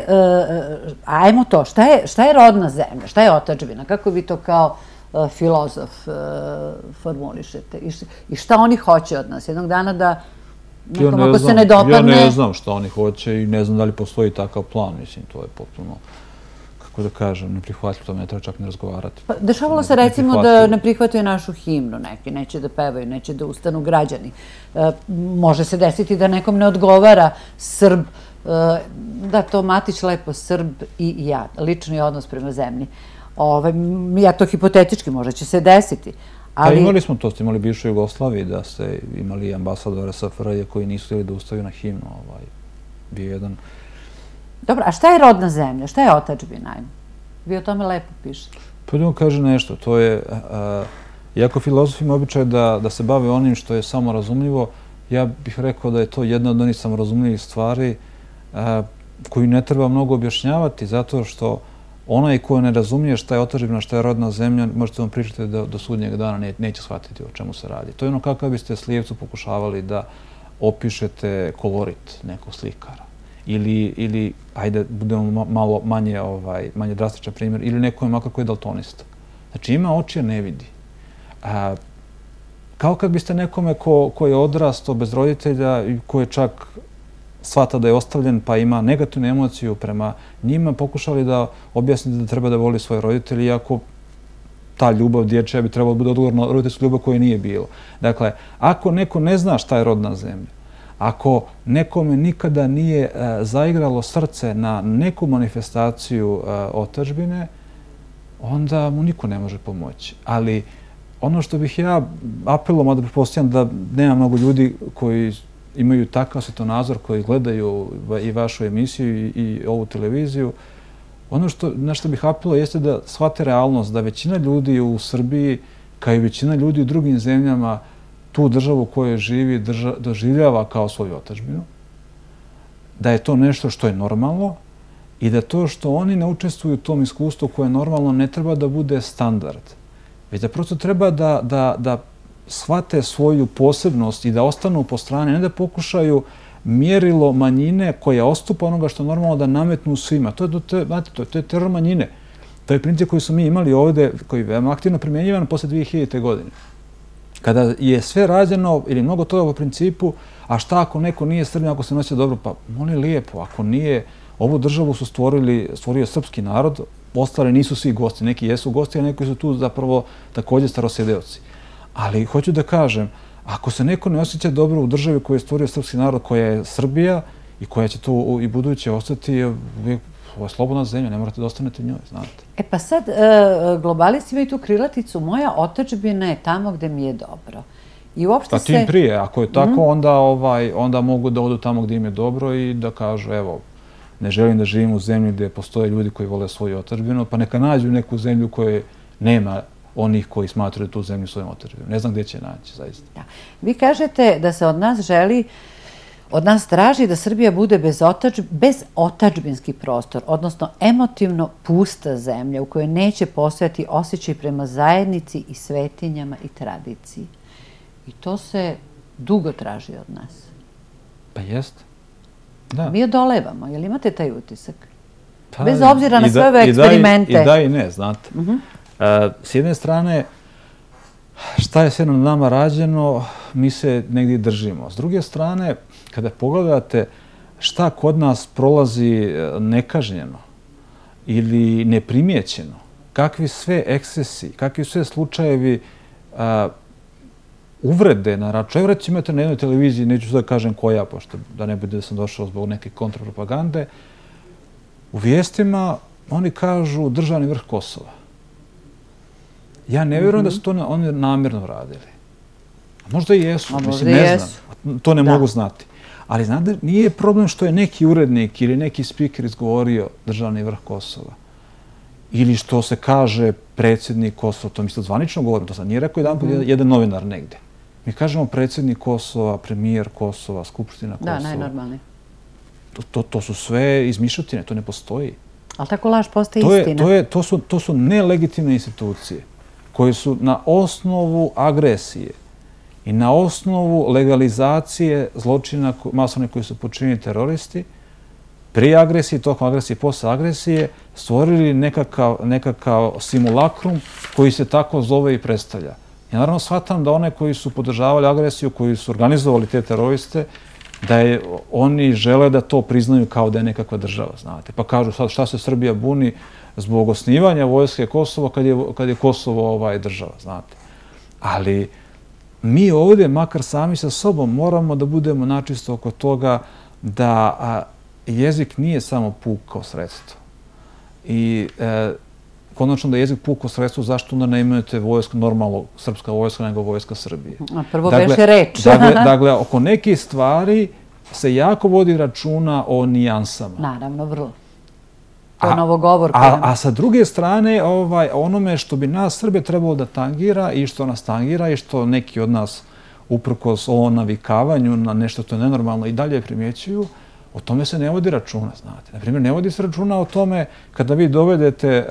ajmo to, šta je rodna zemlja, šta je otadžbina, kako vi to kao filozof formulišete i šta oni hoće od nas? Jednog dana da nekom ako se ne dopadne... Ja ne znam šta oni hoće i ne znam da li postoji takav plan, mislim, to je potpuno, kako da kažem, neprihvatljivo, to ne treba čak ne razgovarati. Dešavalo se recimo da ne prihvataju našu himnu neki, neće da pevaju, neće da ustanu građani. Može se desiti da nekom ne odgovara Srb, da to Matić lepo Srb i ja, lični odnos prema zemlji. Ja to hipotetički, možda će se desiti. Pa imali smo to, ste imali bivšoj Jugoslaviji, da ste imali ambasadora S F R J koji nisu htjeli da ustaviju na himnu. Bio jedan... Dobro, a šta je rodna zemlja? Šta je otadžbina? Vi o tome lepo pišete. Pa da vam kaže nešto, to je... Iako filozofi imaju običaj da se bave onim što je samorazumljivo, ja bih rekao da je to jedna od onih samorazumljivih stvari koju ne treba mnogo objašnjavati, zato što onaj ko ne razumije šta je otadžbina, šta je rodna zemlja, možete vam pričati da do sudnjeg dana neće shvatiti o čemu se radi. To je ono kakav biste slijevcu pokušavali da opišete kolorit nekog slikara. Ili, ajde, budemo malo manje drastičan primjer, ili neko je makar koji je daltonista. Znači, ima oči, a ne vidi. Kao kad biste nekome ko je odrasto bez roditelja i ko je čak shvata da je ostavljen pa ima negativnu emociju prema njima, pokušali da objasnite da treba da voli svoje roditelje, iako ta ljubav dječja bi trebalo da bude odgovorna roditeljsku ljubav koje nije bilo. Dakle, ako neko ne zna šta je rodna zemlja, ako nekome nikada nije zaigralo srce na neku manifestaciju otadžbine, onda mu niko ne može pomoći. Ali ono što bih ja apelom, a da pretpostavljam da nema mnogo ljudi koji imaju takav svjetonazor, koji gledaju i vašu emisiju i ovu televiziju, ono na što bih apelao jeste da shvate realnost da većina ljudi u Srbiji, kao i većina ljudi u drugim zemljama, tu državu u kojoj živi doživljava kao svoju otadžbinu, da je to nešto što je normalno i da to što oni ne učestvuju u tom iskustvu koje je normalno ne treba da bude standard, već da prosto treba da shvate svoju posebnost i da ostanu po strani, ne da pokušaju mjerilo manjine koja ostupa onoga što je normalno da nametnu svima. To je teror manjine. To je princip koji smo mi imali ovde, koji je veoma aktivno primjenjivan posle dve hiljadite. godine. Kada je sve rađeno ili mnogo toga po principu, a šta ako neko nije Srbin, ako se nosi dobro, pa molim lijepo, ako nije, ovu državu su stvorio srpski narod, ostali nisu svi gosti, neki jesu gosti, a neki su tu zapravo također starosjedeoci. Ali hoću da kažem, ako se neko ne osjeća dobro u državi koju je stvorio srpski narod, koja je Srbija i koja će to i buduće ostati, ovo je slobodna zemlja, ne morate da ostanete u njoj, znate. E pa sad, globalisti imaju tu krilaticu, moja otadžbina je tamo gde mi je dobro. Pa tim prije, ako je tako, onda mogu da odu tamo gde im je dobro i da kažu, evo, ne želim da živim u zemlji gde postoje ljudi koji vole svoju otadžbinu, pa neka nađu neku zemlju koje nema onih koji smatraju tu zemlju svojom otadžbinom. Ne znam gdje će naći, zaista. Vi kažete da se od nas želi, od nas traži da Srbija bude bez otadžbinski prostor, odnosno emotivno pusta zemlja u kojoj neće postojati osjećaj prema zajednici i svetinjama i tradiciji. I to se dugo traži od nas. Pa jest. Mi odolevamo. Jel imate taj utisak? Bez obzira na sve ove eksperimente. I da i ne, znate. S jedne strane, šta je sve na nama rađeno, mi se negdje držimo. S druge strane, kada pogledate šta kod nas prolazi nekažnjeno ili neprimjećeno, kakvi sve ekscesi, kakvi sve slučajevi uvrede na račun. Evo recimo imate na jednoj televiziji, neću da kažem koja, pošto da ne bude da sam došao zbog neke kontrapropagande, u vijestima oni kažu državni vrh Kosova. Ja ne vjerujem da su to oni namjerno radili. Možda i jesu, mislim, ne znam. To ne mogu znati. Ali znate, nije problem što je neki urednik ili neki spiker izgovorio državni vrh Kosova. Ili što se kaže predsjednik Kosova, to mi se zvanično govorim, to sam nije rekao jedan put jedan novinar negde. Mi kažemo predsjednik Kosova, premijer Kosova, skupština Kosova. Da, najnormalnije. To su sve izmišljotine, to ne postoji. Ali tako laž postaje istina. To su nelegitimne institucije koje su na osnovu agresije i na osnovu legalizacije zločina masovnih koji su počinili teroristi, prije agresije, tokom agresije i posle agresije, stvorili nekakav simulakrum koji se tako zove i predstavlja. Ja naravno shvatam da one koji su podržavali agresiju, koji su organizovali te teroriste, da oni žele da to priznaju kao da je nekakva država, znate. Pa kažu sad šta se Srbija buni zbog osnivanja vojske Kosova kad je Kosovo država, znate. Ali mi ovdje, makar sami sa sobom, moramo da budemo načisto oko toga da jezik nije samo puk kao sredstvo. I konačno da je jezik puk kao sredstvo, zašto onda ne imenujete vojsku, normalno srpska vojska, nego vojska Srbije? Prvo beše reč. Dakle, oko nekih stvari se jako vodi računa o nijansama. Naravno, vrlo. To je novogovor. A sa druge strane, onome što bi nas Srbije trebalo da tangira i što nas tangira i što neki od nas uprkos ovom navikavanju na nešto to je nenormalno i dalje primjećuju, o tome se ne vodi računa, znate. Naprimjer, ne vodi se računa o tome kada vi dovedete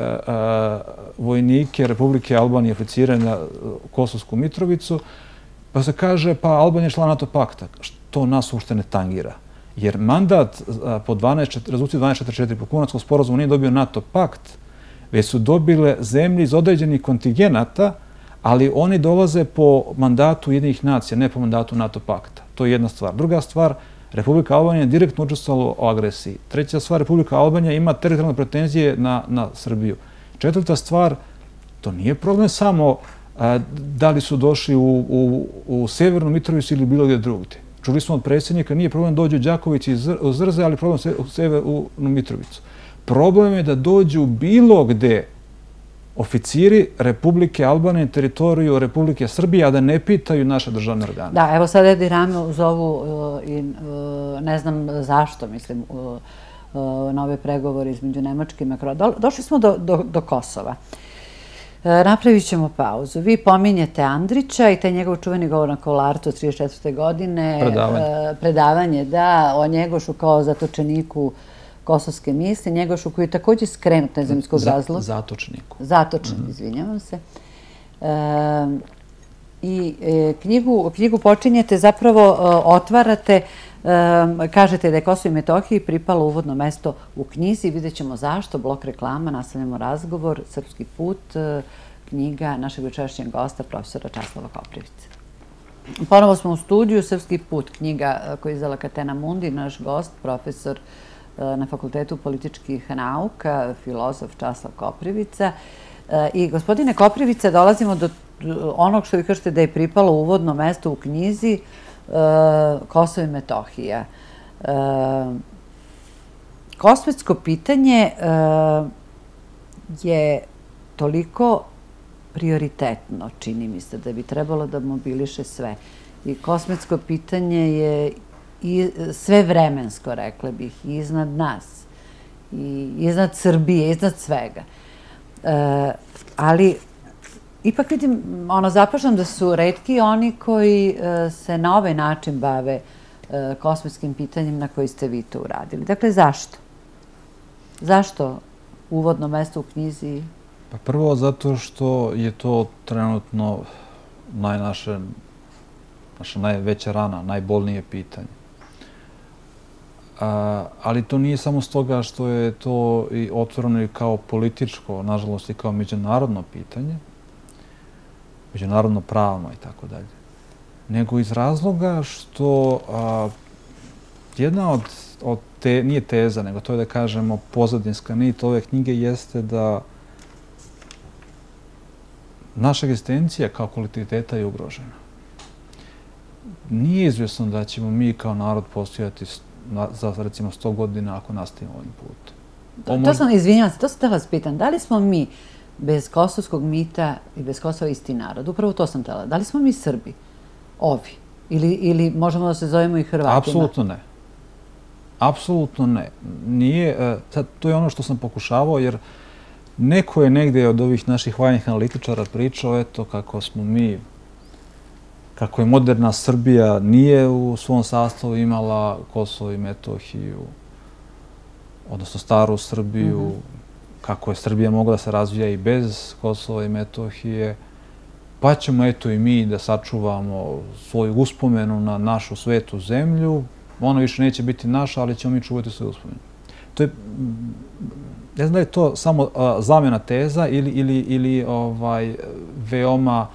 vojnike Republike Albanije, oficire na Kosovsku Mitrovicu, pa se kaže, pa Albanija je član NATO pakta, što nas uopšte ne tangira. Jer mandat po rezoluciji dvanaest četrdeset četiri po Kumanovskom sporazumu nije dobio NATO pakt, već su dobile zemlje iz određenih kontingenata, ali oni dolaze po mandatu Ujedinjenih nacija, ne po mandatu NATO pakta. To je jedna stvar. Druga stvar, Republika Albanija je direktno učestvovala u agresiji. Treća stvar, Republika Albanija ima teritorijalne pretenzije na Srbiju. Četvrta stvar, to nije problem samo da li su došli u Severnu Mitrovicu ili bilo gdje drugdje. Čuli smo od predsjednika, nije problem dođu Đaković iz Zrze, ali problem u Severnu Mitrovicu. Problem je da dođu bilo gde oficiri Republike Albanije, teritoriju Republike Srbije, a da ne pitaju naše državne organe. Da, evo sad Edi Rami zovu i ne znam zašto, mislim, na ove pregovore između Nemačke i Makrona. Došli smo do Kosova. Napravit ćemo pauzu. Vi pominjete Andrića i taj njegov čuveni govor na Kolarcu od trideset četvrte godine. Predavanje. Predavanje, da, o Njegošu kao zatočeniku kosovske misli. Njegošu koji je također skrenut na zemljskog razloga. Zatočniku. Zatočnik, izvinjavam se. I knjigu počinjete, zapravo otvarate, kažete da je Kosovo i Metohiji pripalo uvodno mesto u knjizi. Vidjet ćemo zašto. Blok reklama, nastavljamo razgovor. Srpski put, knjiga našeg večerašnjeg gosta, profesora Časlava Koprivice. Ponovo smo u studiju. Srpski put, knjiga koju je izdala Catena Mundi, naš gost, profesor na Fakultetu političkih nauka, filozof Časlav Koprivica. I gospodine Koprivica, dolazimo do onog što vi kažete da je pripalo uvodno mesto u knjizi, Kosovo i Metohija. Kosmetsko pitanje je toliko prioritetno, čini mi se, da bi trebalo da mobiliše sve. I kosmetsko pitanje je sve vremensko, rekla bih, iznad nas, iznad Srbije, iznad svega. Ali ipak vidim, ono, zapažam da su retki oni koji se na ovaj način bave kosmetskim pitanjem na koji ste vi to uradili. Dakle, zašto? Zašto uvodno mesto u knjizi? Pa prvo zato što je to trenutno naša najveća rana, najbolnije pitanje. Ali to nije samo s toga što je to i otvoreno i kao političko, nažalost i kao međunarodno pitanje, međunarodno pravno i tako dalje. nego iz razloga što jedna od, od te, nije teza, nego to je da kažemo pozadinska nit ove knjige jeste da naša egzistencija kao kolektiviteta je ugrožena. Nije izvjesno da ćemo mi kao narod postojati za, recimo, sto godina ako nastavimo ovim putem. To sam, izvinjavam se, to sam htjela spitam. Da li smo mi bez kosovskog mita i bez Kosova isti narod? Upravo to sam htjela. Da li smo mi Srbi? Ovi? Ili, ili možemo da se zovemo i Hrvatima? Apsolutno ne. Apsolutno ne. Nije, sad, to je ono što sam pokušavao, jer neko je negdje od ovih naših vajnih analitičara pričao, eto, kako smo mi, kako je moderna Srbija nije u svom sastavu imala Kosovo i Metohiju, odnosno staru Srbiju, kako je Srbija mogla da se razvija i bez Kosova i Metohije, pa ćemo eto i mi da sačuvamo svoju uspomenu na našu svetu zemlju. Ona više neće biti naša, ali ćemo mi čuvati svoju uspomenu. To je, ne znam da je to samo zamjena teza ili, ili, ili ovaj, veoma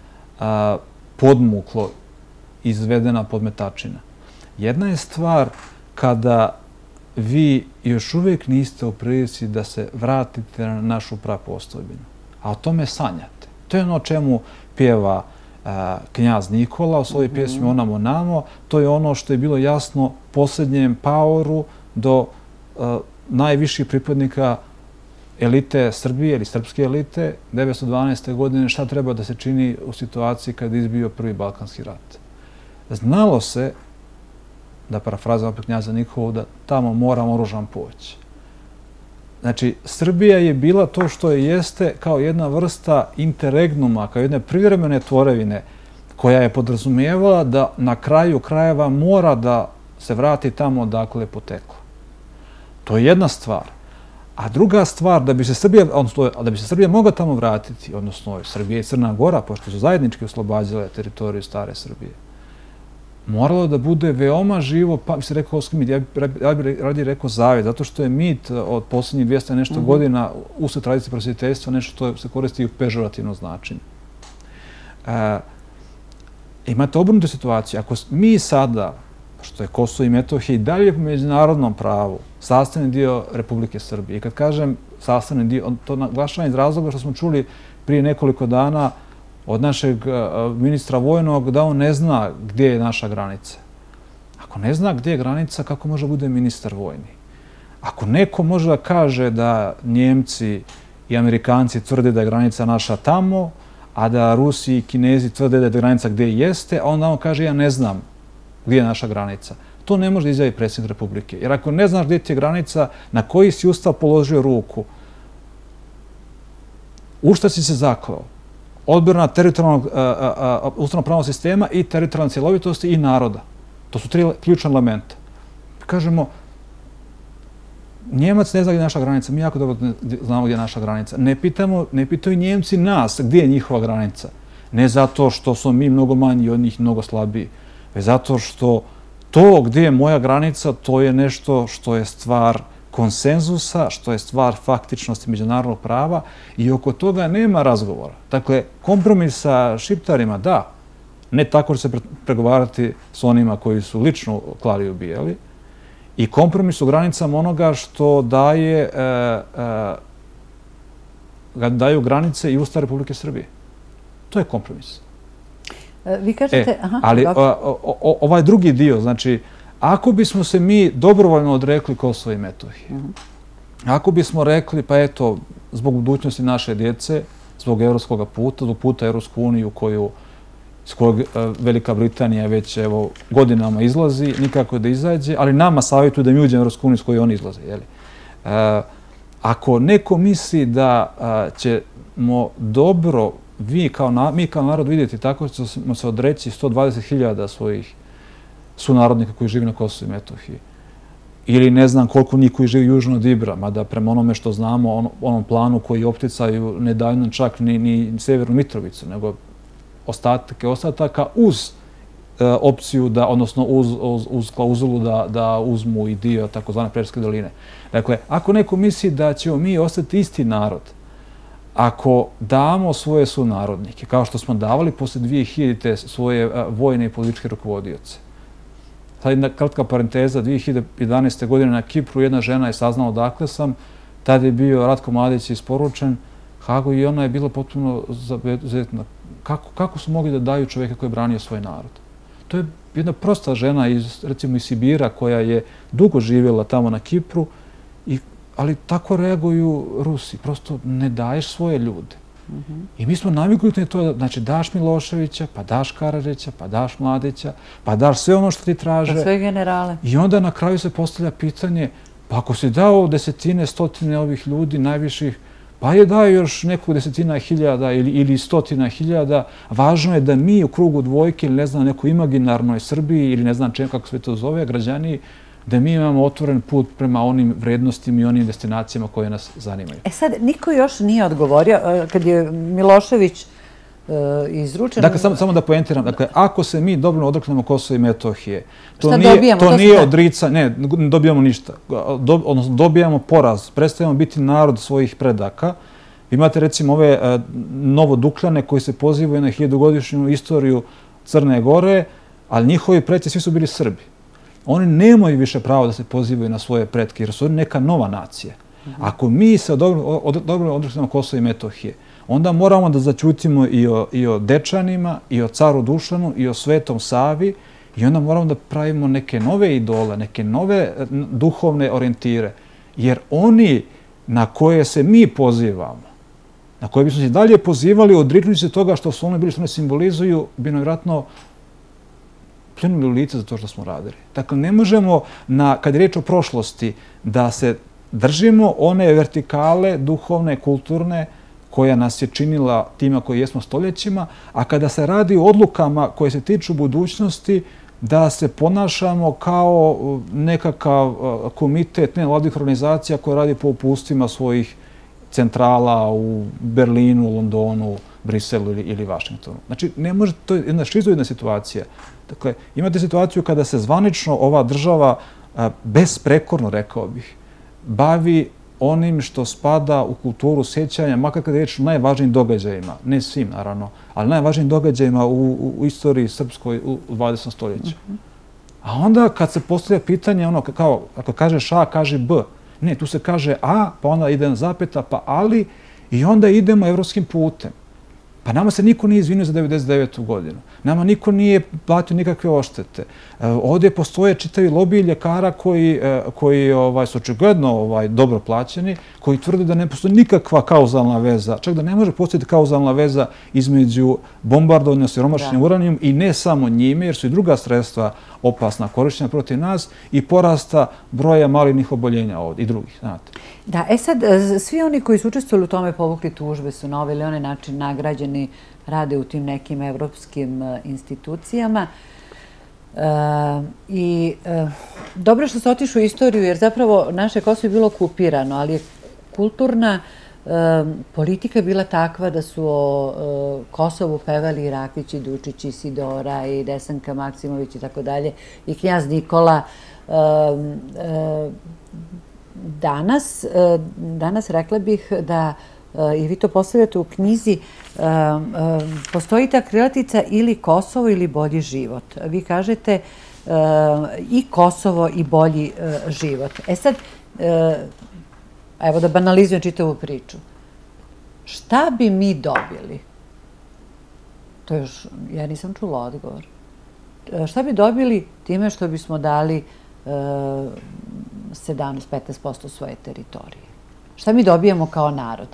a, podmuklo izvedena podmetačina. Jedna je stvar kada vi još uvijek niste u prilici da se vratite na našu prapostojbinu, a o tome sanjate. To je ono o čemu pjeva knjaz Nikola u svojoj pjesmi Onamo namo. To je ono što je bilo jasno posljednjem paoru do najviših pripadnika elite Srbije ili srpske elite devetsto dvanaeste. godine šta treba da se čini u situaciji kada je izbio prvi Balkanski rat. Znalo se, da parafrazam opet knjaza Nikolu, da tamo moramo oružan poći. Znači, Srbija je bila to što je jeste kao jedna vrsta interregnuma, kao jedne privremene tvorevine koja je podrazumijevala da na kraju krajeva mora da se vrati tamo odakle je potekla. To je jedna stvar. A druga stvar, da bi se Srbija, odnosno, da bi se Srbija mogla tamo vratiti, odnosno Srbija i Crna Gora, pošto su zajednički oslobađale teritoriju stare Srbije, moralo da bude veoma živo, pa bi se rekao, ja bih radi rekao zavjet, zato što je mit od posljednjih dvjesto nešto godina usled tradicije prosvjetiteljstva nešto što se koristi u pežorativnom značenju. Imate obrnutu situaciju. Ako mi sada, što je Kosovo i Metohija i dalje po međunarodnom pravu, sastavni dio Republike Srbije, i kad kažem sastavni dio, to naglašavam iz razloga što smo čuli prije nekoliko dana od našeg ministra vojnog da on ne zna gdje je naša granica. Ako ne zna gdje je granica, kako može bude ministar vojni? Ako neko može da kaže da Njemci i Amerikanci tvrde da je granica naša tamo, a da Rusi i Kinezi tvrde da je granica gdje jeste, a onda on kaže ja ne znam gdje je naša granica. To ne može da izjavi predsjednik Republike. Jer ako ne znaš gdje ti je granica, na koji si ustav položio ruku, u šta si se zaklao? Odbrana teritorijalnog ustavno-pravnog sistema i teritorijalne cjelovitosti i naroda. To su tri ključna elementa. Kažemo, Njemac ne zna gdje je naša granica, mi jako dobro znamo gdje je naša granica. Ne pitamo, ne pitaju Njemci nas gdje je njihova granica. Ne zato što smo mi mnogo manji od njih, mnogo slabiji, već zato što to gdje je moja granica, to je nešto što je stvar konsenzusa, što je stvar faktičnosti međunarodnog prava i oko toga nema razgovora. Dakle, kompromis sa Šiptarima, da, ne tako će se pregovarati s onima koji su lično klali i ubijali, i kompromis u granicama onoga što daje, daju granice i Ustav Republike Srbije. To je kompromis. Vi kažete... Ali ovaj drugi dio, znači, ako bismo se mi dobrovoljno odrekli Kosova i Metohije, ako bismo rekli, pa eto, zbog budućnosti naše djece, zbog evropskog puta, zbog puta Evropsku uniju koju, s kojeg Velika Britanija već evo, godinama izlazi, nikako da izađe, ali nama savjetuju da mi uđemo u Evropsku uniju s kojoj oni izlaze. Jeli? E, ako neko misli da a, ćemo dobro, vi kao, na, mi kao narod vidjeti tako ćemo se odreći sto dvadeset hiljada svojih sunarodnika koji živi na Kosovu i Metohiji. Ili ne znam koliko njih koji živi južno od Ibra, mada prema onome što znamo, on, onom planu koji opticaju ne daju nam čak ni, ni Severnu Mitrovicu, nego ostatke ostataka uz e, opciju, da, odnosno uz, uz, uz klauzulu da, da uzmu i dio takozvane Preševske doline. Dakle, ako neko misli da ćemo mi ostati isti narod, ako damo svoje sunarodnike, kao što smo davali posle dvije hiljadite svoje vojne i političke rukovodioce. Sad jedna kratka parenteza, dvije hiljade jedanaeste. godine na Kipru jedna žena je saznala odakle sam, tada je bio Ratko Mladić isporučen Hagu i ona je bila potpuno zazetna. Kako, kako su mogli da daju čovjeka koji je branio svoj narod? To je jedna prosta žena iz, recimo, iz Sibira koja je dugo živjela tamo na Kipru, i, ali tako reaguju Rusi. Prosto ne daješ svoje ljude. Mm-hmm. I mi smo navikli na to, znači daš Miloševića, pa daš Karadžića, pa daš Mladića, pa daš sve ono što ti traže. Pa sve generale. I onda na kraju se postavlja pitanje, pa ako si dao desetine, stotine ovih ljudi, najviših, pa je dao još neku desetina hiljada ili, ili stotina hiljada, važno je da mi u krugu dvojke ili ne znam, nekoj imaginarnoj Srbiji ili ne znam čem, kako se to zove, građani, da mi imamo otvoren put prema onim vrednostima i onim destinacijama koje nas zanimaju. E sad, niko još nije odgovorio, kad je Milošević uh, izručen... Dakle, samo, samo da poentiram, dakle, ako se mi dobro odreknemo Kosova i Metohije, to šta nije, dobijamo? To, to nije odrica, ne, ne dobijamo ništa. Do, odnosno, dobijamo poraz, prestajemo biti narod svojih predaka. Imate, recimo, ove uh, novodukljane koji se pozivaju na hiljadugodišnju istoriju Crne Gore, ali njihovi preci svi su bili Srbi. Oni nemaju više pravo da se pozivaju na svoje pretke, jer su oni neka nova nacija. Ako mi se dobro odreknemo Kosova i Metohije, onda moramo da zaćutimo i o, i o Dečanima, i o caru Dušanu, i o Svetom Savi, i onda moramo da pravimo neke nove idole, neke nove duhovne orijentire. Jer oni na koje se mi pozivamo, na koje bismo se dalje pozivali, odriknući se toga što su oni bili, što ne simbolizuju, bi nevjerojatno pljunuli u lice za to što smo radili. Dakle, ne možemo, na, kad je riječ o prošlosti, da se držimo one vertikale duhovne, kulturne, koja nas je činila tima koji jesmo stoljećima, a kada se radi o odlukama koje se tiču budućnosti, da se ponašamo kao nekakav komitet nevladih organizacija koja radi po upustvima svojih centrala u Berlinu, Londonu, Briselu ili, ili Vašingtonu. Znači, ne može, to je jedna šizoidna situacija. Dakle, imate situaciju kada se zvanično ova država, besprekorno, rekao bih, bavi onim što spada u kulturu sjećanja, makar kada je riječ o najvažnijim događajima, ne svim, naravno, ali najvažnijim događajima u, u, u istoriji srpskoj u dvadesetom stoljeću. Mm-hmm. A onda kad se postavlja pitanje, ono, kao, ako kažeš A, kaže B. Ne, tu se kaže A, pa onda ide na zapeta, pa ali, i onda idemo evropskim putem. Pa nama se niko nije izvinio za devedeset devetu godinu. Nama niko nije platio nikakve oštete. Ovdje postoje čitavi lobiji ljekara koji, koji ovaj, su očigledno ovaj, dobro plaćeni, koji tvrde da ne postoji nikakva kauzalna veza, čak da ne može postojiti kauzalna veza između bombardovanja osiromašenim uranijom i ne samo njime, jer su i druga sredstva opasna korišćena protiv nas i porasta broja malignih oboljenja ovdje i drugih. Znate. Da, e sad, svi oni koji su učestvovali u tome povukli tužbe su na ovaj ili onaj način nagrađeni, rade u tim nekim evropskim institucijama. E, I e, dobro što se otišu u istoriju, jer zapravo naše Kosovo je bilo okupirano, ali je kulturna e, politika bila takva da su o e, Kosovu pevali i Rakić, i Dučić, i Sidora, i Desanka Maksimović i tako dalje, i knjaz Nikola. E, e, danas, e, danas rekla bih da i vi to postavljate u knjizi, postoji ta krilatica ili Kosovo ili bolji život. Vi kažete i Kosovo i bolji život. E sad, evo da banalizujem čitavu priču. Šta bi mi dobili? To još, ja nisam čula odgovor. Šta bi dobili time što bismo dali sedamnaest do petnaest posto svoje teritorije? Šta mi dobijemo kao narod?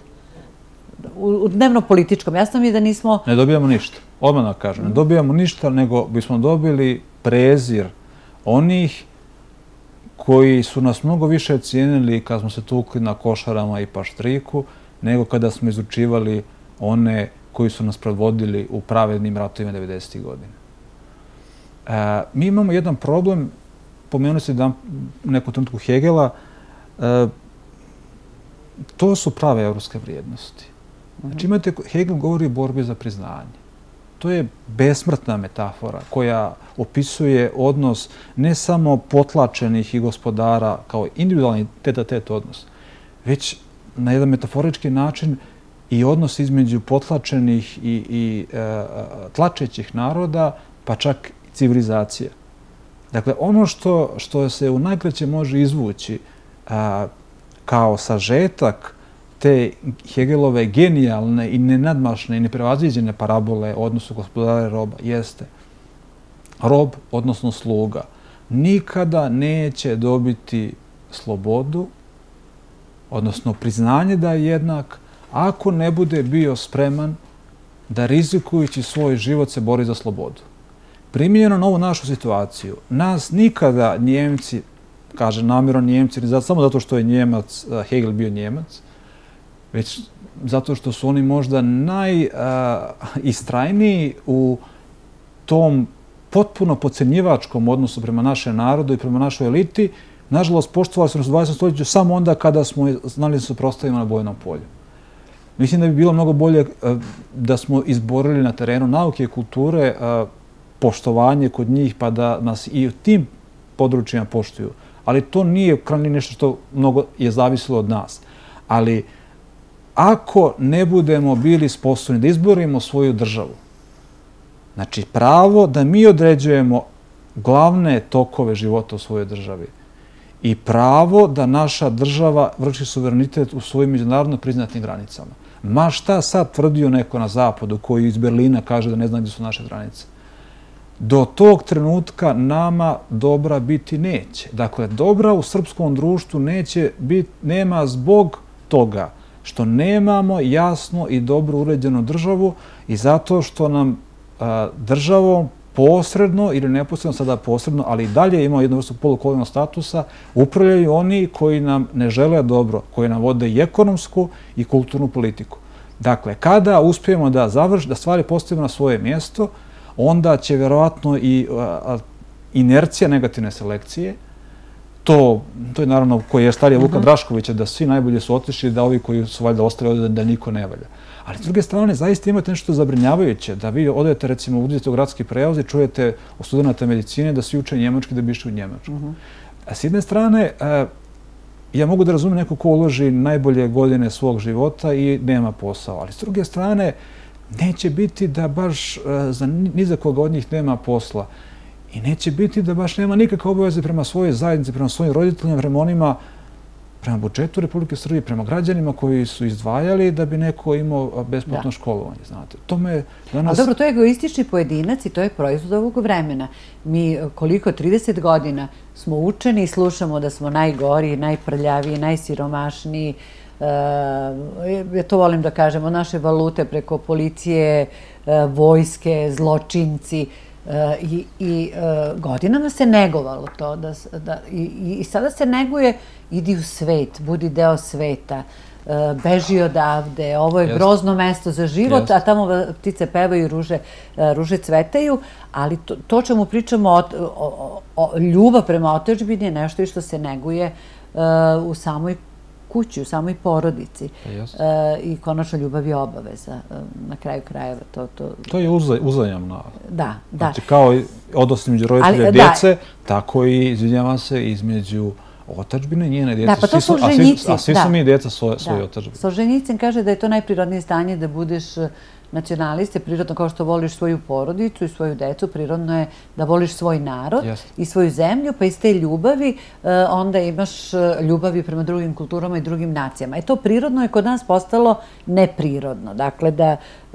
U dnevno-političkom. Jasno mi je da nismo... Ne dobijamo ništa. Odmah da kažem. Ne dobijamo ništa, nego bismo dobili prezir onih koji su nas mnogo više cijenili kad smo se tukli na Košarama i Paštriku, nego kada smo izučivali one koji su nas predvodili u pravednim ratovima devedesetih godina. E, mi imamo jedan problem, pomenuo se da u nekom trenutku Hegela, e, to su prave evropske vrijednosti. Znači, imate, Hegel govori o borbi za priznanje. To je besmrtna metafora koja opisuje odnos ne samo potlačenih i gospodara kao individualni tet-a-tet odnos, već na jedan metaforički način i odnos između potlačenih i tlačećih naroda, pa čak i civilizacija. Dakle, ono što se u najkraće može izvući kao sažetak te Hegelove genijalne i nenadmašne i neprevaziđene parabole o odnosu gospodara i roba jeste rob, odnosno sluga, nikada neće dobiti slobodu, odnosno priznanje da je jednak, ako ne bude bio spreman da rizikujući svoj život se bori za slobodu. Primijenjeno na ovu našu situaciju, nas nikada Njemci, kaže namjerno Njemci, samo zato što je Njemac, Hegel bio Njemac, već zato što su oni možda najistrajniji u tom potpuno podcenjivačkom odnosu prema našem narodu i prema našoj eliti, nažalost, poštovali su nas u dvadesetom stoljeću samo onda kada smo znali da se suprotstavimo na bojnom polju. Mislim da bi bilo mnogo bolje da smo izborili na terenu nauke i kulture poštovanje kod njih, pa da nas i u tim područjima poštuju. Ali to nije krajnje nešto što mnogo je zavisilo od nas. Ali ako ne budemo bili sposobni da izborimo svoju državu, znači pravo da mi određujemo glavne tokove života u svojoj državi i pravo da naša država vrši suverenitet u svojim međunarodno priznatim granicama. Ma šta sad tvrdio neko na zapadu koji iz Berlina kaže da ne zna gdje su naše granice. Do tog trenutka nama dobra biti neće. Dakle, dobra u srpskom društvu neće biti, nema zbog toga što nemamo jasno i dobro uređenu državu i zato što nam državom posredno ili neposredno, sada posredno, ali i dalje imamo jednu vrstu polukolonijalnog statusa, upravljaju oni koji nam ne žele dobro, koji nam vode i ekonomsku i kulturnu politiku. Dakle, kada uspijemo da završimo, da stvari postavimo na svoje mjesto, onda će vjerovatno i inercija negativne selekcije, to je naravno koji je starija Vuka Draškovića, da svi najbolje su otišli, da ovi koji su valjda ostali ovdje da niko ne valja. Ali s druge strane, zaista imate nešto zabrinjavajuće, da vi odete, recimo, uđete u gradski prevoz i čujete od studenta medicine da svi uče njemački da bi išli u Njemačku. S jedne strane, ja mogu da razumijem neko ko uloži najbolje godine svog života i nema posao, ali s druge strane, neće biti da baš ni za koga od njih nema posla i neće biti da baš nema nikakve obaveze prema svojoj zajednici, prema svojim roditeljima, prema onima, prema budžetu Republike Srbije, prema građanima koji su izdvajali da bi neko imao besplatno školovanje, znate. To me danas... Ali dobro, to je egoistični pojedinac i to je proizvod ovog vremena. Mi koliko, trideset godina smo učeni i slušamo da smo najgori, najprljaviji, najsiromašniji. Ja to volim da kažem, od naše valute preko policije, vojske, zločinci. I godinama se negovalo to i sada se neguje idi u svet, budi deo sveta, beži odavde, ovo je grozno mesto za život, a tamo ptice pevaju i ruže cvetaju, ali to čemu pričamo, ljubav prema otadžbini je nešto što se neguje u samoj kući, u samoj porodici. I konačno ljubav je obaveza na kraju krajeva. To je uzajamno. Da, da. Znači kao odnos između roditelja i djece, tako i, izvinjavam se, između otadžbine i njene djece. Da, pa to Solženjicin. A svi su mi djeca svoje otadžbine. Solženjicin kaže da je to najprirodnije stanje da budeš nacionaliste, prirodno kao što voliš svoju porodicu i svoju decu, prirodno je da voliš svoj narod i svoju zemlju, pa iz te ljubavi onda imaš ljubavi prema drugim kulturama i drugim nacijama. E to prirodno je kod nas postalo neprirodno. Dakle, da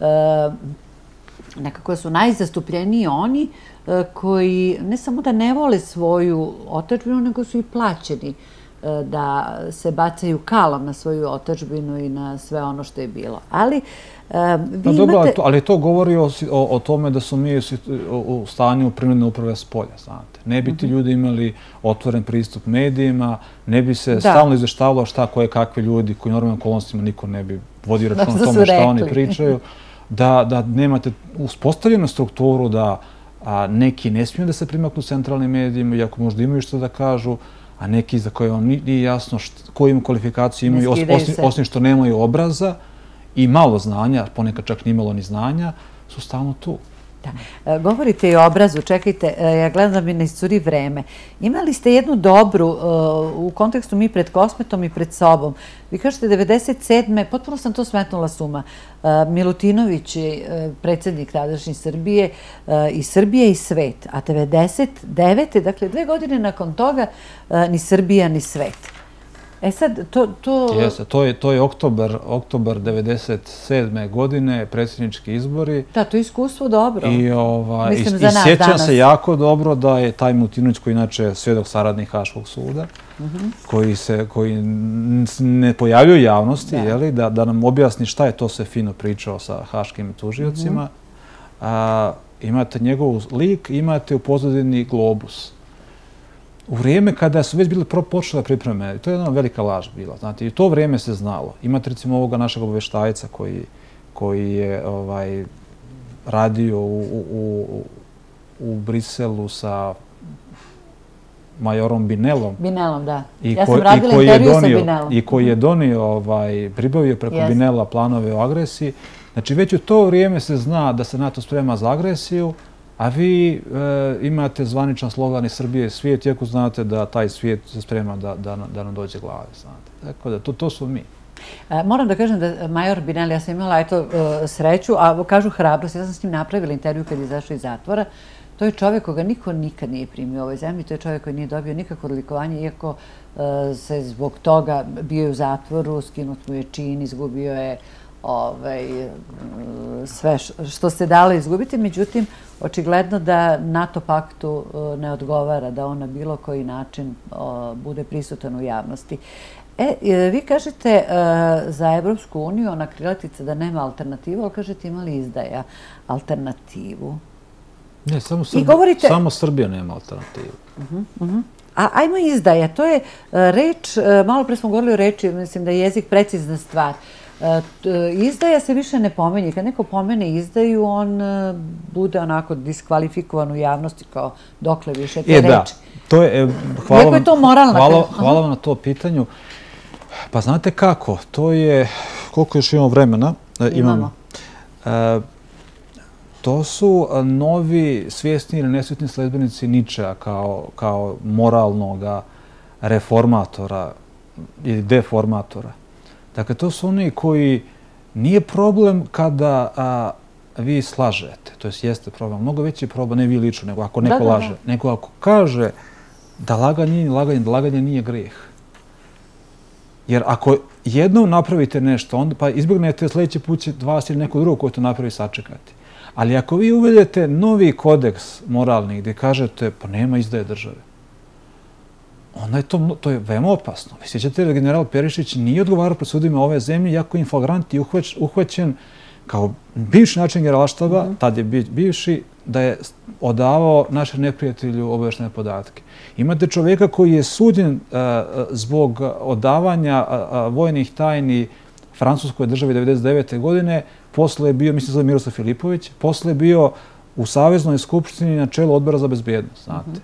nekako su najzastupljeniji oni koji ne samo da ne vole svoju otadžbinu, nego su i plaćeni da se bacaju kalom na svoju otadžbinu i na sve ono što je bilo. Ali vi imate... Ali to govori o tome da su mi u stanju prinudne uprave s polja, znate. Ne bi ti ljudi imali otvoren pristup medijima, ne bi se stalno izveštavalo šta koje kakve ljudi koji u normalnim okolnostima niko ne bi vodio račun o tome šta oni pričaju. Da nemate uspostavljenu strukturu da neki ne smiju da se primaknu centralnim medijima, iako možda imaju što da kažu, a neki za koje vam nije jasno koju im kvalifikaciju imaju, osim što nemaju obraza i malo znanja, ponekad čak nimalo ni znanja, su stalno tu. Govorite i o obrazu, čekajte, ja gledam da mi ne iscuri vreme. Imali ste jednu dobru, u kontekstu mi pred Kosmetom i pred sobom. Vi kažete devedeset sedme potpuno sam to smetnula s uma, Milutinović je predsjednik tadašnje Srbije i Srbije i svet, a devedeset devete dakle dve godine nakon toga, ni Srbija ni svet. E sad, to... Jeste, to je oktobar devedeset sedme godine, predsjednički izbori. Da, to je iskustvo dobro. I sjećam se jako dobro da je taj Milutinović, koji inače svjedok saradnik Haškog suda, koji ne pojavljuje javnosti, da nam objasni šta je to sve fino pričao sa haškim tužiocima. Imate njegov lik, imate u pozadini globus. U vrijeme kada su već bile počele pripreme, to je jedna velika laž bila, znate, i u to vrijeme se znalo. Imate recimo ovoga našeg obavještajca koji je radio u Briselu sa majorom Binelom. Binelom, da. Ja sam radila intervju sa Binelom. I koji je donio, pribavio preko Binela planove o agresiji. Znači, već u to vrijeme se zna da se NATO sprema za agresiju, a vi imate zvaničan slogan iz Srbije svijet, iako znate da taj svijet se sprema da nam dođe glave, znate. Tako da, to su mi. Moram da kažem da major Binel, ja sam imala sreću, a kažu hrabrost, ja sam s njim napravila intervju kad je izašao iz zatvora. To je čovjek koga niko nikad nije primio u ovoj zemlji, to je čovjek koji nije dobio nikakvo odlikovanje, iako se zbog toga bio u zatvoru, skinut mu je čin, izgubio je sve što se dalo izgubiti. Međutim, očigledno da NATO paktu ne odgovara da on na bilo koji način bude prisutan u javnosti. Vi kažete za Evropsku uniju, ona krilatica da nema alternativu, ali kažete imali izdaja alternativu. Ne, samo Srbija nema alternativu. A ajmo izdaja, to je reč, malo pre smo govorili o reči, mislim da je jezik precizna stvar. Izdaja se više ne pomenje. Kad neko pomene izdaju, on bude onako diskvalifikovan u javnosti kao dokle više te reči. Iako je to moralna. Hvala vam na to pitanju. Pa znate kako, to je, koliko još imamo vremena? Imamo. To su novi svjesni ili nesvjetni sledbenici Ničea kao moralnog reformatora ili deformatora. Dakle, to su oni koji nije problem kada vi slažete, to jeste problem, mnogo veći problem, ne vi lično, nego ako neko laže, nego ako kaže da laganje nije laganje, da laganje nije grijeh. Jer ako jednom napravite nešto, pa izbjegnete sljedeći put će vas ili neko drugo koji to napravi sačekati. Ali ako vi uvedete novi kodeks moralni gdje kažete pa nema izdaje države, onda je to je veoma opasno. Vi sjećate da general Perišić nije odgovarao pred sudima ove zemlje, jako in flagranti uhvaćen kao bivši način generalštaba, tad je bivši, da je odavao našem neprijatelju obavještajne podatke. Imate čovjeka koji je suđen zbog odavanja vojnih tajni Francuskoj državi devedeset devete godine, posle je bio, mislim se zove Miroslav Filipović, posle je bio u Saveznoj skupštini na čelu odbora za bezbjednost, znate.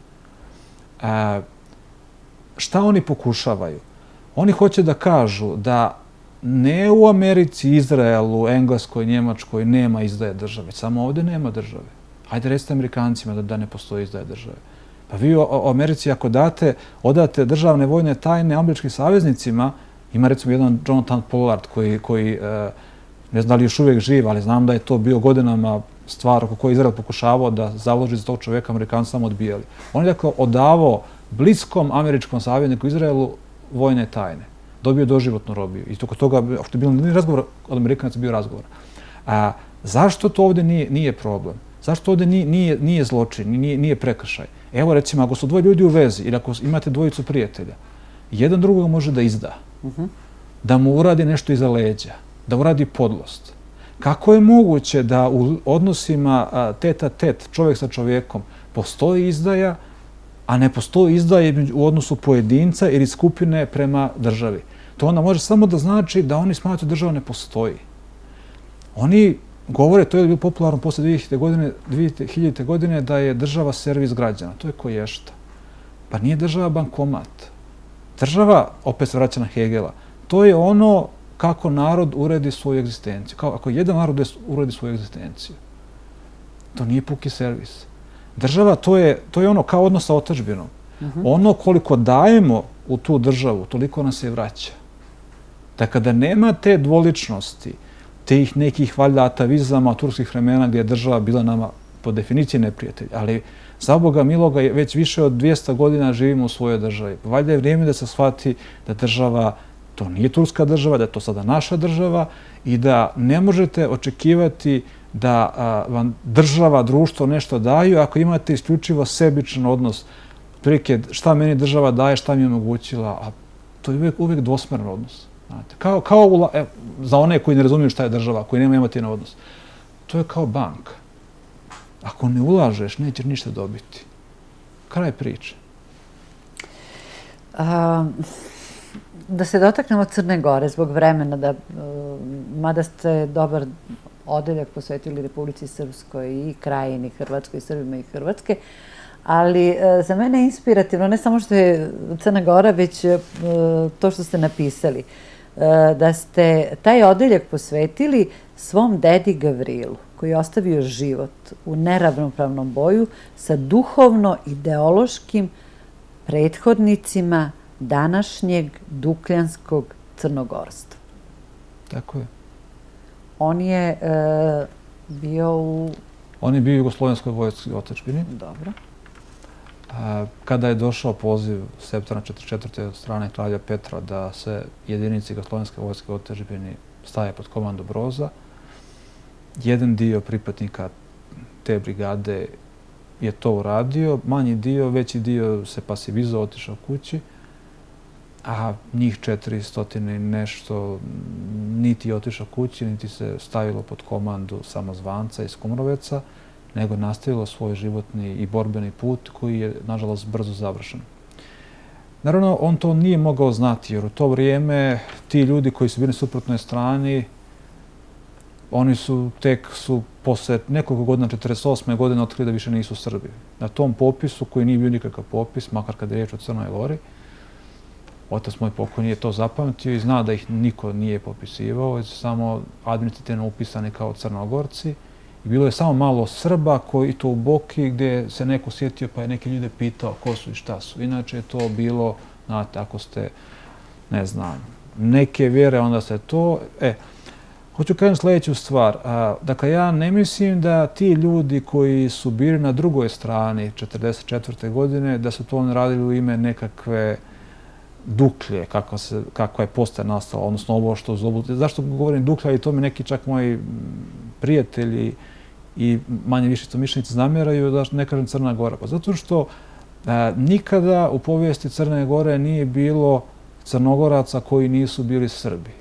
Šta oni pokušavaju? Oni hoće da kažu da ne u Americi, Izraelu, Engleskoj, Njemačkoj nema izdaje države, samo ovdje nema države. Hajde recite Amerikancima da ne postoji izdaje države. Pa vi u Americi ako date, odate državne vojne tajne američkim saveznicima, ima recimo jedan Jonathan Pollard koji, ne znam da li još uvijek živ, ali znam da je to bio godinama stvar oko koje Izrael pokušavao da založi za tog čovjeka, Amerikanci samo odbijali. On je dakle odavao bliskom američkom savjetniku Izraelu vojne tajne. Dobio doživotnu robiju. I toko toga, što je bilo nije razgovor od Amerikanaca, bio razgovor. Zašto to ovdje nije problem? Zašto ovdje nije zločin, nije prekršaj? Evo recimo, ako su dvoje ljudi u vezi ili ako imate dvojicu prijatelja, jedan drugoga može da izda, da mu uradi nešto iza leđa, da uradi podlost. Kako je moguće da u odnosima tet a tet, čovjek sa čovjekom, postoji izdaja, a ne postoji izdaje u odnosu pojedinca ili skupine prema državi? To onda može samo da znači da oni smatraju da država ne postoji. Oni govore, to je bilo popularno posle dve hiljadite godine, da je država servis građana. To je koješta. Pa nije država bankomat. Država, opet se vraća na Hegela, to je ono kako narod uredi svoju egzistenciju. Ako jedan narod uredi svoju egzistenciju. To nije puki servis. Država, to je ono kao odnos sa otadžbinom. Ono koliko dajemo u tu državu, toliko nas je vraća. Da kada nema te dvoličnosti, tih nekih valjda atavizama turskih vremena gdje je država bila nama po definiciji neprijatelj, ali za Boga miloga već više od dvjesto godina živimo u svojoj državi. Valjda je vrijeme da se shvati da država, to nije turska država, da je to sada naša država i da ne možete očekivati da vam država, društvo nešto daju ako imate isključivo sebičan odnos. Prilike, šta meni država daje, šta mi je omogućila, a to je uvijek dvosmeran odnos. Kao za one koji ne razumiju šta je država, koji nema emotivan odnos. To je kao banka. Ako ne ulažeš, nećeš ništa dobiti. Kraj priče. Da se dotaknemo Crne Gore zbog vremena, mada ste dobar odeljak posvetili Republici Srpskoj i Krajini, Hrvatskoj, i Srbima i Hrvatske, ali za mene je inspirativno ne samo što je Crna Gora, već to što ste napisali, da ste taj odeljak posvetili svom dedi Gavrilu, koji je ostavio život u neravnopravnom boju sa duhovno-ideološkim prethodnicima današnjeg dukljanskog crnogorstva. Tako je. On je bio u... On je bio u Jugoslovenskoj vojskoj otadžbini. Dobro. Kada je došao poziv septembra četrdeset četvrte od strane kralja Petra da se jedinici Jugoslovenske vojske otadžbini staje pod komandu Broza, jedan dio pripadnika te brigade je to uradio, manji dio, veći dio se pasivizao, otišao kući, a njih četiristo i nešto niti je otišao kući, niti se stavilo pod komandu samozvanca iz Kumroveca, nego nastavilo svoj životni i borbeni put koji je, nažalost, brzo završen. Naravno, on to nije mogao znati, jer u to vrijeme ti ljudi koji su bili na suprotnoj strani, oni su tek su posle nekoliko godina, četrdeset osme godine, otkrili da više nisu Srbi. Na tom popisu, koji nije bio nikakav popis, makar kad je riječ o Crnoj Gori, otac moj pokojni je to zapamtio i zna da ih niko nije popisivao, već samo administrativno upisani kao Crnogorci. I bilo je samo malo Srba koji to u Boki gdje se neko sjetio pa je neke ljude pitao ko su i šta su. Inače je to bilo, znate, ako ste, ne znam, neke vjere, onda se to... E, hoću kažem sljedeću stvar. Dakle, ja ne mislim da ti ljudi koji su bili na drugoj strani četrdeset četvrte godine, da su to ne radili u ime nekakve duklje, kakva je posle nastala, odnosno ovo što zovu. Zašto govorim duklja i to mi neki čak moji prijatelji i manje više istomišljenici zamjeraju da ne kažem Crna Gora. Pa zato što nikada u povijesti Crne Gore nije bilo Crnogoraca koji nisu bili Srbi.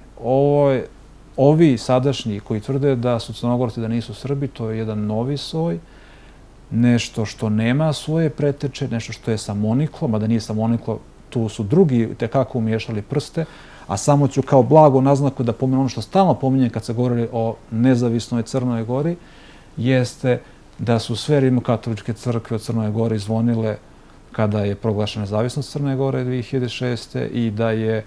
Ovi sadašnji koji tvrde da su Crnogorci da nisu Srbi, to je jedan novi soj, nešto što nema svoje preteče, nešto što je samoniklo, mada nije samoniklo, tu su drugi tekako umiješali prste, a samo ću kao blago naznaku da pomenem ono što stalno pominjem kad se govorili o nezavisnoj Crnoj Gori, jeste da su sve rimokatoličke crkve od Crnoj Gori zvonile kada je proglašena nezavisnost Crne Gore dvije hiljade šeste. i da je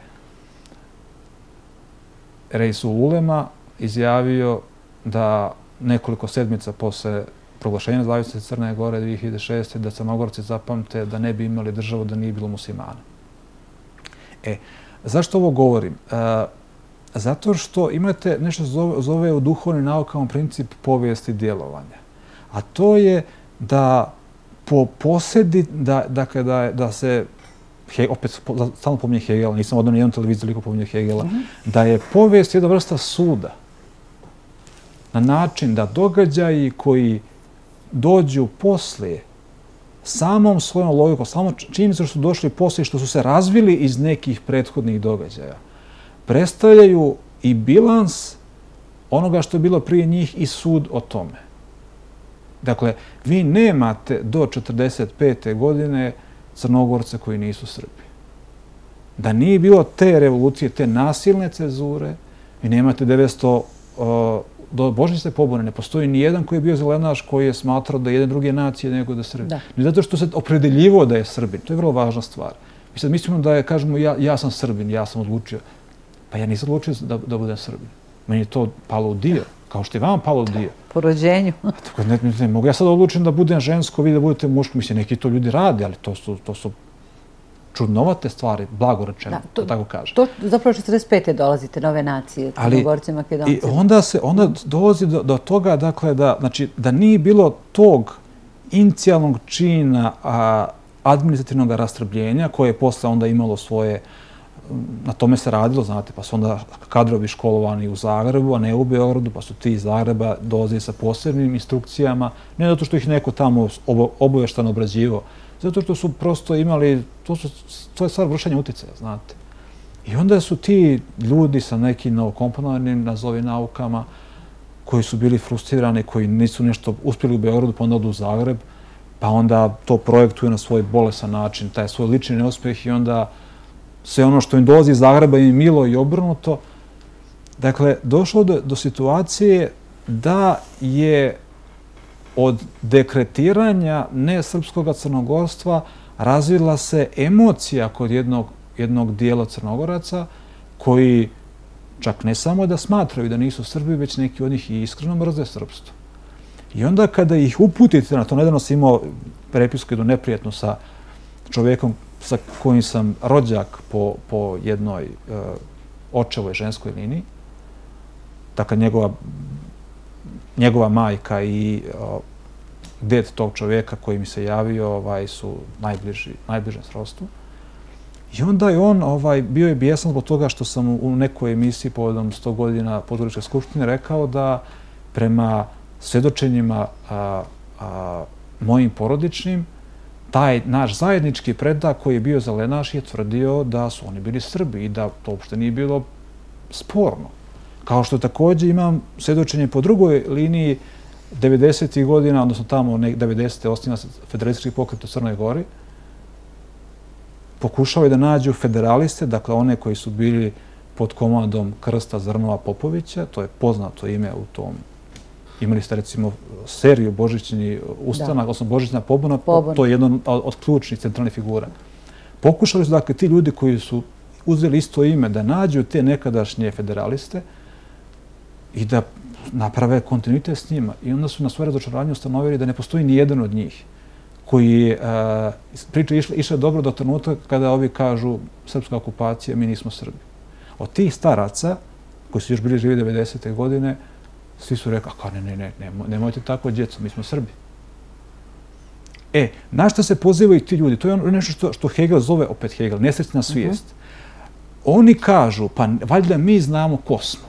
Reisul Ulema izjavio da nekoliko sedmica posle proglašenja nezavisnosti Crne Gore dvije hiljade šeste. da Crnogorci zapamte da ne bi imali državu da nije bilo muslimana. E, zašto ovo govorim? Zato što imate nešto zove u duhovnim naukama princip povijesti djelovanja. A to je da po posedi, dakle da se, opet stalno pominje Hegela, nisam odno nijednu televiziju toliko pominje Hegela, da je povijest jedna vrsta suda. Na način da događaji koji dođu poslije samom svojom logikom, samo činjenica što su došli poslije, što su se razvili iz nekih prethodnih događaja, predstavljaju i bilans onoga što je bilo prije njih i sud o tome. Dakle, vi nemate do četrdeset pete godine Crnogorce koji nisu Srbi. Da nije bilo te revolucije, te nasilne cenzure, vi nemate devetsto do božićne pobune, ne postoji ni jedan koji je bio zelenaš koji je smatrao da je jedan drugi nacije nego da je Srbin. Ne zato što se opredeljivo da je Srbin. To je vrlo važna stvar. Mi sad mislimo da je, kažemo, ja sam Srbin, ja sam odlučio. Pa ja nisam odlučio da budem Srbin. Meni je to palo u dio kao što je vama palo dio. Po rođenju. Tako, ne, ne mogu ja sad odlučiti da budem žensko, vi da budete muško. Mislim, neki to ljudi rade, ali to su, to su čudnovate stvari, blago rečeno, da tako kažem. To zapravo četrdeset pete dolazite nove nacije, Crnogorci, Makedonci. I onda se, onda dolazi do, do toga, dakle, da, znači, da nije bilo tog inicijalnog čina a, administrativnog rastrbljenja koje je posle onda imalo svoje, na tome se radilo, znate, pa su onda kadrovi školovani u Zagrebu, a ne u Beogradu, pa su ti iz Zagreba dolazili sa posebnim instrukcijama, ne zato što ih neko tamo obaveštano obrađivao, zato što su prosto imali, to, su, to je stvar vršenja uticaja, znate. I onda su ti ljudi sa nekim novokomponovanim, nazovi naukama, koji su bili frustrirani, koji nisu nešto uspjeli u Beogradu, pa onda odu u Zagreb, pa onda to projektuju na svoj bolesan način, taj svoj lični neuspjeh i onda sve ono što im dolazi iz Zagreba im milo i obrnuto. Dakle, došlo do, do situacije da je od dekretiranja nesrpskog crnogorstva razvila se emocija kod jednog, jednog dijela Crnogoraca koji čak ne samo da smatraju da nisu Srbi, već neki od njih i iskreno mrze srpstvo. I onda kada ih uputite na to, nedavno sam imao prepisku jednu neprijatnu sa čovjekom sa kojim sam rođak po, po jednoj uh, očevoj ženskoj liniji. Dakle, njegova, njegova majka i uh, ded tog čovjeka koji mi se javio ovaj, su najbliži, najbližem srodstvu. I onda je on ovaj, bio je bijesan zbog toga što sam u nekoj emisiji povodom sto godina Podgoričke skupštine rekao da prema svjedočenjima a, a, mojim porodičnim, taj naš zajednički predak koji je bio zelenaš je tvrdio da su oni bili Srbi i da to uopšte nije bilo sporno. Kao što također imam svjedočenje po drugoj liniji devedesetih godina, odnosno tamo devedesete osniva federalistički pokret u Crnoj Gori, pokušao je da nađu federaliste, dakle one koji su bili pod komandom Krsta Zrnova Popovića, to je poznato ime u tom. Imali ste recimo seriju Božićni ustanak, odnosno Božićna pobuna, to je jedno od ključnih centralnih figura. Pokušali su, dakle, ti ljudi koji su uzeli isto ime da nađu te nekadašnje federaliste i da naprave kontinuitet s njima. I onda su na svoje razočaranje ustanovili da ne postoji ni jedan od njih koji je priča išla dobro do trenutka kada ovi kažu srpska okupacija, mi nismo Srbi. Od tih staraca, koji su još bili živi devedesete godine, svi su rekli, a ne, ne, ne, ne, nemojte tako, djeco, mi smo Srbi. E, na što se pozivaju ti ljudi? To je nešto što, što Hegel zove, opet Hegel, nesrećna svijest. Uh-huh. Oni kažu, pa valjda mi znamo ko smo.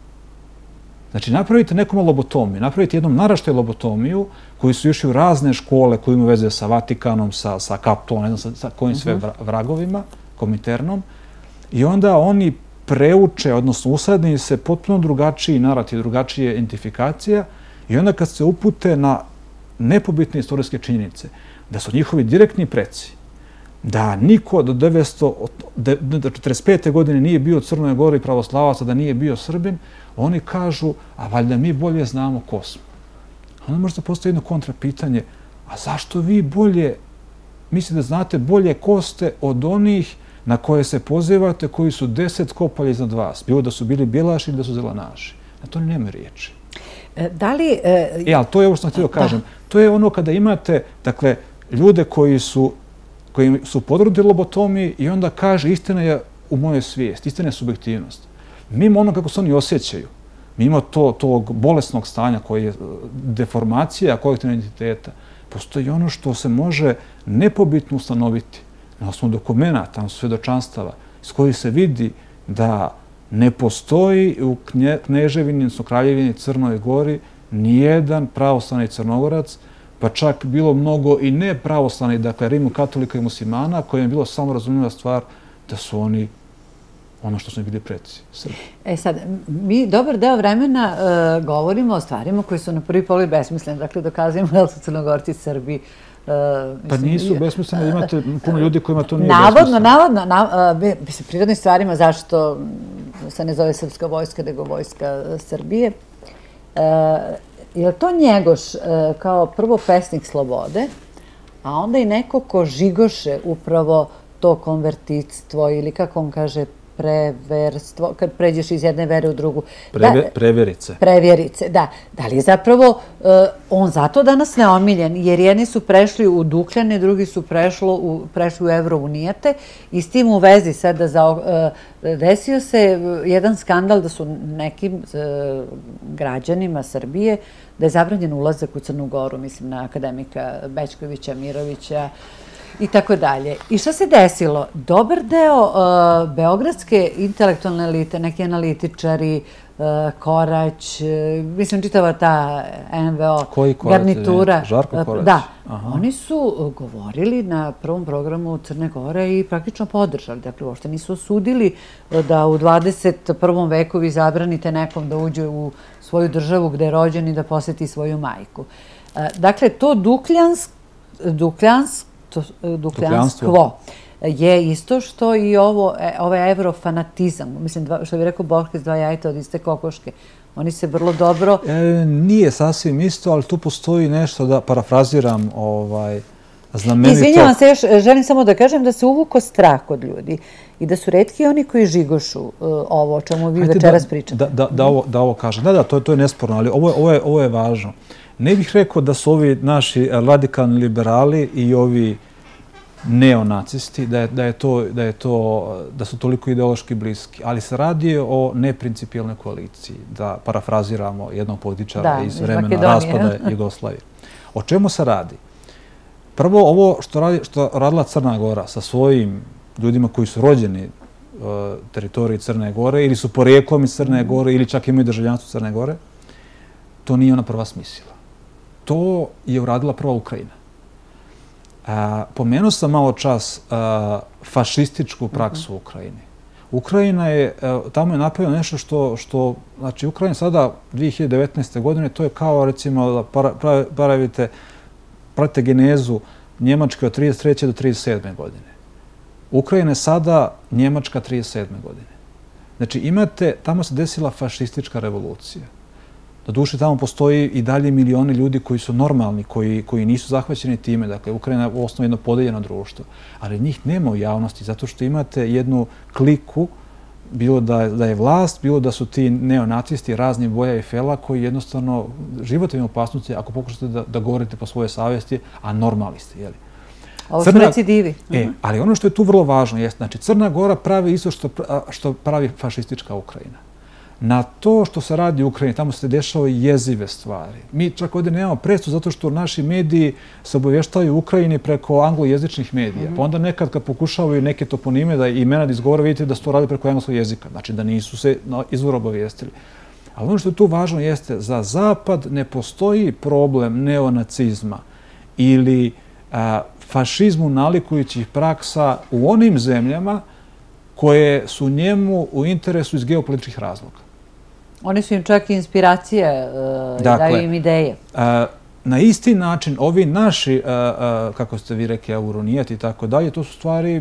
Znači, napravite nekome lobotomiju, napravite jednom naraštaju lobotomiju koji su išli u razne škole koji imaju veze sa Vatikanom, sa, sa Kaptolom, ne znam sa, sa kojim sve vragovima, Kominternom, i onda oni preuče, odnosno usadni se potpuno drugačiji narativ, drugačije identifikacija i onda kad se upute na nepobitne istorijske činjenice, da su njihovi direktni preci, da niko do devetsto četrdeset pete godine nije bio u Crnoj Gori pravoslavaca, da nije bio Srbin, oni kažu, a valjda mi bolje znamo ko smo. Onda možete postaviti jedno kontrapitanje, a zašto vi bolje, mislite da znate bolje ko ste od onih na koje se pozivate, koji su deset kopalja iznad vas, bilo da su bili bjelaši ili da su zelanaši. Na to nema riječi. Da li... E, ali to je ovo što sam htio kažem. To je ono kada imate, dakle, ljude koji su koji su podvrgnuti lobotomiji i onda kaže istina je u mojoj svijesti, istina je subjektivnost. Mimo ono kako se oni osjećaju, mimo to, tog bolesnog stanja koji je deformacija kolektivnog identiteta, postoji ono što se može nepobitno ustanoviti na osnovu dokumenta, na svjedočanstava, iz kojih se vidi da ne postoji u Kneževini, odnosno Kraljevini Crnoj Gori, nijedan pravoslavni Crnogorac, pa čak bilo mnogo i nepravoslavnih, dakle, rimokatolika i muslimana, kojima je bilo samo razumljiva stvar da su oni ono što su ne bili preci Srbi. E sad, mi dobar deo vremena uh, govorimo o stvarima koji su na prvi pogled besmislene. Dakle, dokazujemo da su Crnogorci Srbi. Uh, pa mislim, nisu besmislene, imate puno ljudi kojima to nije navodno, besmisleno. Navodno, navodno, uh, mislim, prirodnim stvarima zašto se ne zove srpska vojska, nego vojska Srbije. Uh, je li to Njegoš uh, kao prvo pesnik slobode, a onda i neko ko žigoše upravo to konvertitstvo ili, kako on kaže, preverstvo, kad pređeš iz jedne vere u drugu. Prevjerice. Prevjerice, da. Da li je zapravo on zato danas neomiljen, jer jedni su prešli u Dukljane, drugi su prešli u Evrounijate i s tim u vezi sada desio se jedan skandal da su nekim građanima Srbije da je zabranjen ulazak u Crnu Goru, mislim na akademika Bećkovića, Mirovića, i tako dalje. I šta se desilo? Dobar deo beogradske intelektualne elite, neki analitičari, Korać, mislim čitava ta en ve o garnitura. Žarko Korać? Da. Oni su govorili na prvom programu Crne Gore i praktično podržali. Dakle, uopšte nisu osudili da u dvadeset prvom veku vi zabranite nekom da uđe u svoju državu gde je rođen i da poseti svoju majku. Dakle, to dukljansko dukljanstvo je isto što i ovaj evrofanatizam. Mislim, što bi rekao Borges, dva jajeta od iste kokoške. Oni se vrlo dobro... Nije sasvim isto, ali tu postoji nešto, da parafraziram znamenito... Izvinjavam se još, želim samo da kažem da se uvuko strah kod ljudi i da su retki oni koji žigošu ovo o čemu vi večeras pričate. Da ovo kažem. Da, da, to je nesporno, ali ovo je važno. Ne bih rekao da su ovi naši radikalni liberali i ovi neonacisti, da su toliko ideološki bliski, ali se radi o neprincipijalnoj koaliciji, da parafraziramo jednog političara iz vremena raspada Jugoslavije. O čemu se radi? Prvo, ovo što radila Crna Gora sa svojim ljudima koji su rođeni teritoriji Crne Gore ili su porijeklom iz Crne Gore ili čak imaju državljanstvo Crne Gore, to nije ona prva smislila. To je uradila prva Ukrajina. Pomenuo sam malo čas fašističku praksu u Ukrajini. Ukrajina je, tamo je napravila nešto što, znači Ukrajina sada dve hiljade devetnaeste. godine, to je kao recimo da pravite, pratite genezu Njemačke od trideset treće do trideset sedme. godine. Ukrajina je sada Njemačka trideset sedme. godine. Znači imate, tamo se desila fašistička revolucija. Doduše, tamo postoji i dalje milioni ljudi koji su normalni, koji nisu zahvaćeni time. Dakle, Ukrajina je u osnovi jedno podeljeno društvo. Ali njih nema u javnosti, zato što imate jednu kliku, bilo da je vlast, bilo da su ti neonacisti, razni boja i fela, koji jednostavno život im opasnosti ako pokušate da govorite po svoje savjesti, a normalni ste, jeli? Ovo su recidivi. Ali ono što je tu vrlo važno je, znači, Crna Gora pravi isto što pravi fašistička Ukrajina. Na to što se radi u Ukrajini, tamo se dešavaju jezive stvari. Mi čak ovdje nemamo predstavu zato što naši mediji se obavještavaju u Ukrajini preko anglojezičnih medija. Pa onda nekad kad pokušavaju neke toponime da imena da izgovore, vidite da se to radi preko engleskog jezika. Znači da nisu se izvor obavijestili. Ali ono što je tu važno jeste, za Zapad ne postoji problem neonacizma ili fašizmu nalikujućih praksa u onim zemljama koje su njemu u interesu iz geopolitičkih razloga. Oni su im čak i inspiracije i daju im ideje. Na isti način, ovi naši, kako ste vi rekli, Euronijati i tako dalje, to su stvari,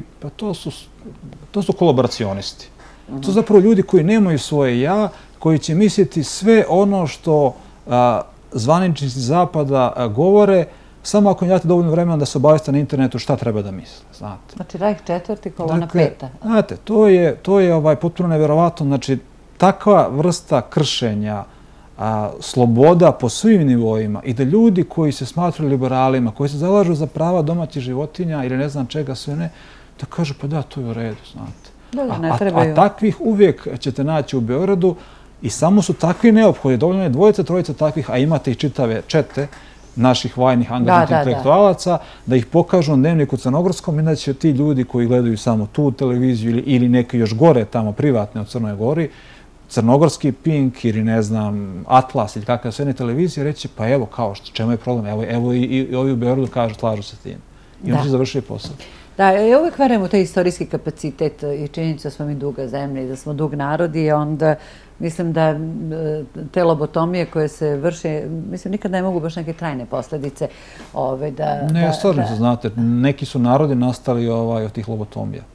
to su kolaboracionisti. To su zapravo ljudi koji nemaju svoje ja, koji će misliti sve ono što zvaničnici Zapada govore, samo ako im date dovoljno vremena da se obaveste na internetu šta treba da misle, znate. Znači, Rajh četvrti, kolona peta. Znate, to je potpuno nevjerovatno. Znači, takva vrsta kršenja sloboda po svim nivoima i da ljudi koji se smatruju liberalima, koji se zalažu za prava domaćih životinja ili ne znam čega sve ne, da kažu pa da, to je u redu, znate. A takvih uvijek ćete naći u Beogradu i samo su takvi neophodni. Dovoljno je dvojica, trojica takvih, a imate i čitave čete naših vajnih angažnih intelektualaca, da ih pokažu na dnevniku crnogorskom i da će ti ljudi koji gledaju samo tu televiziju ili neke još gore tamo privatne od Crnoj Gori, crnogorski Pink ili ne znam Atlas ili kakve sve ne televizije, reći pa evo kao što, čemu je problem, evo i ovi u Beogradu kažu, slažu se tim. I oni su završili posao. Da, i uvijek verujemo taj istorijski kapacitet i činjenica da smo mi duga zemlja i da smo dug narod i onda mislim da te lobotomije koje se vrše, mislim, nikad ne mogu baš neke trajne posljedice. Ne, stvarno se znate, neki su narodi nastali od tih lobotomija.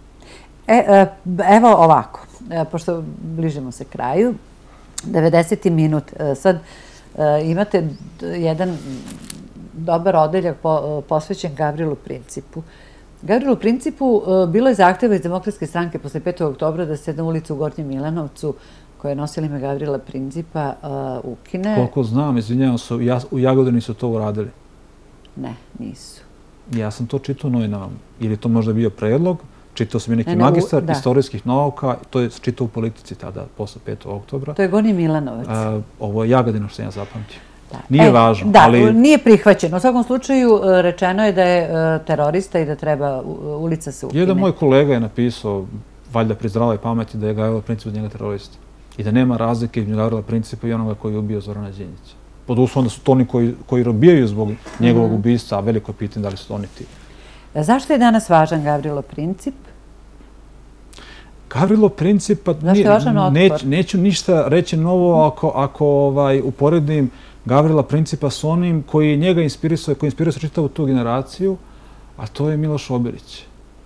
Evo ovako, pošto bližimo se kraju, devedeseti minut, sad imate jedan dobar odeljak posvećen Gavrilu Principu. Gavrilo Principu bilo je zahteva iz Demokratske stranke posle petog oktobra da se jedna ulica u Gornjem Milanovcu koja je nosila ime Gavrila Principa ukine. Koliko znam, izvinjavam se, u Jagodini su to uradili. Ne, nisu. Ja sam to čitao u novinama. Ili to možda bio predlog, čitao sam i neki magistar istorijskih nauka, to je čitao u politici tada, posle petog oktobra. To je Gornji Milanovac. Ovo je Jagodina što sam ja zapamtio. Nije važno. Da, nije prihvaćeno. U svakom slučaju rečeno je da je terorista i da treba ulica se ukine. Jedan moj kolega je napisao, valjda pri zdravoj pameti, da je Gavrilo Princip od njega terorista. I da nema razlike između Gavrila Principa i onoga koji je ubio Zorana Đinđića. Pod uslovom da su to oni koji robijaju zbog njegovog ubistva, a veliko je pitanje da li su to oni ti. Zašto je danas važan Gavrilo Princip? Gavrilo Princip, neću ništa reći novo ako uporedim Gavrila Principa s onim koji je njega inspirisao, koji je inspirisao čitavu tu generaciju, a to je Miloš Obilić.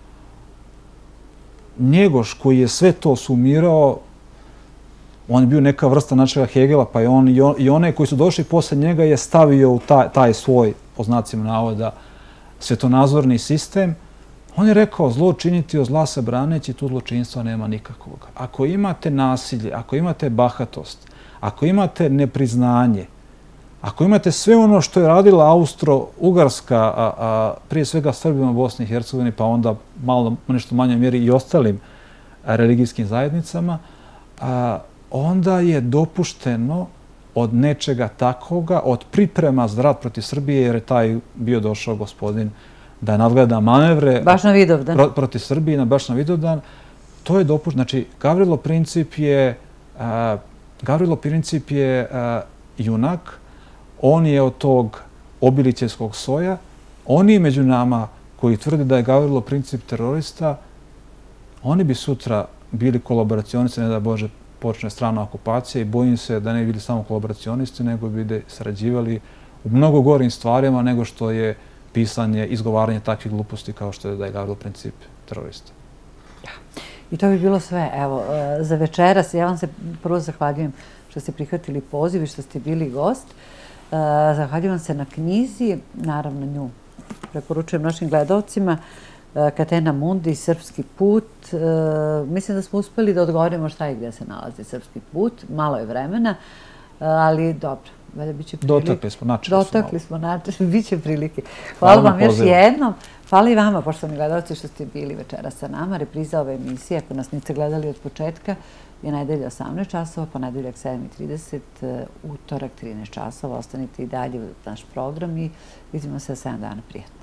Njegoš koji je sve to sumirao, on je bio neka vrsta načela Hegela, pa i one koji su došli posle njega je stavio u taj svoj, po znacima navoda, svetonazorni sistem. On je rekao, zlo činiti od zla se braneći, tu zločinstva nema nikakvog. Ako imate nasilje, ako imate bahatost, ako imate nepriznanje, ako imate sve ono što je radila Austro-Ugarska, prije svega Srbima u Bosni i Hercegovini, pa onda malo nešto manje mjeri i ostalim religijskim zajednicama, onda je dopušteno od nečega takoga, od priprema za rat protiv Srbije, jer je taj bio došao gospodin da nadgleda manevre protiv Srbije na baš na Vidovdan. To je dopušteno. Znači, Gavrilo Princip je Gavrilo Princip je junak. On je od tog obilićevskog soja. Oni među nama koji tvrde da je Gavrilo Princip terorista, oni bi sutra bili kolaboracionisti, ne da Bože počne strana okupacija i bojim se da ne bi bili samo kolaboracionisti, nego bi sarađivali u mnogo gorim stvarima nego što je pisanje, izgovaranje takvih gluposti kao što je da je Gavrilo Princip terorista. I to bi bilo sve. Evo, za večeras ja vam se prvo zahvaljujem što ste prihvatili poziv i što ste bili gost. Zahvaljujem se na knjizi, naravno nju preporučujem našim gledalcima, Catena Mundi, Srpski put. Mislim da smo uspeli da odgovorimo šta i gdje se nalazi Srpski put. Malo je vremena, ali dobro. Dotakli smo, načeli smo malo. Dotakli smo, načeli, bit će prilike. Hvala vam još jednom. Hvala i vama, poštovani gledalci, što ste bili večeras sa nama. Repriza ove emisije, ako nas niste gledali od početka, je nedelja osamnaest časova, ponedeljak sedam i trideset, utorak trinaest časova. Ostanite i dalje u naš program i vidimo se za sedam dana. Prijatno.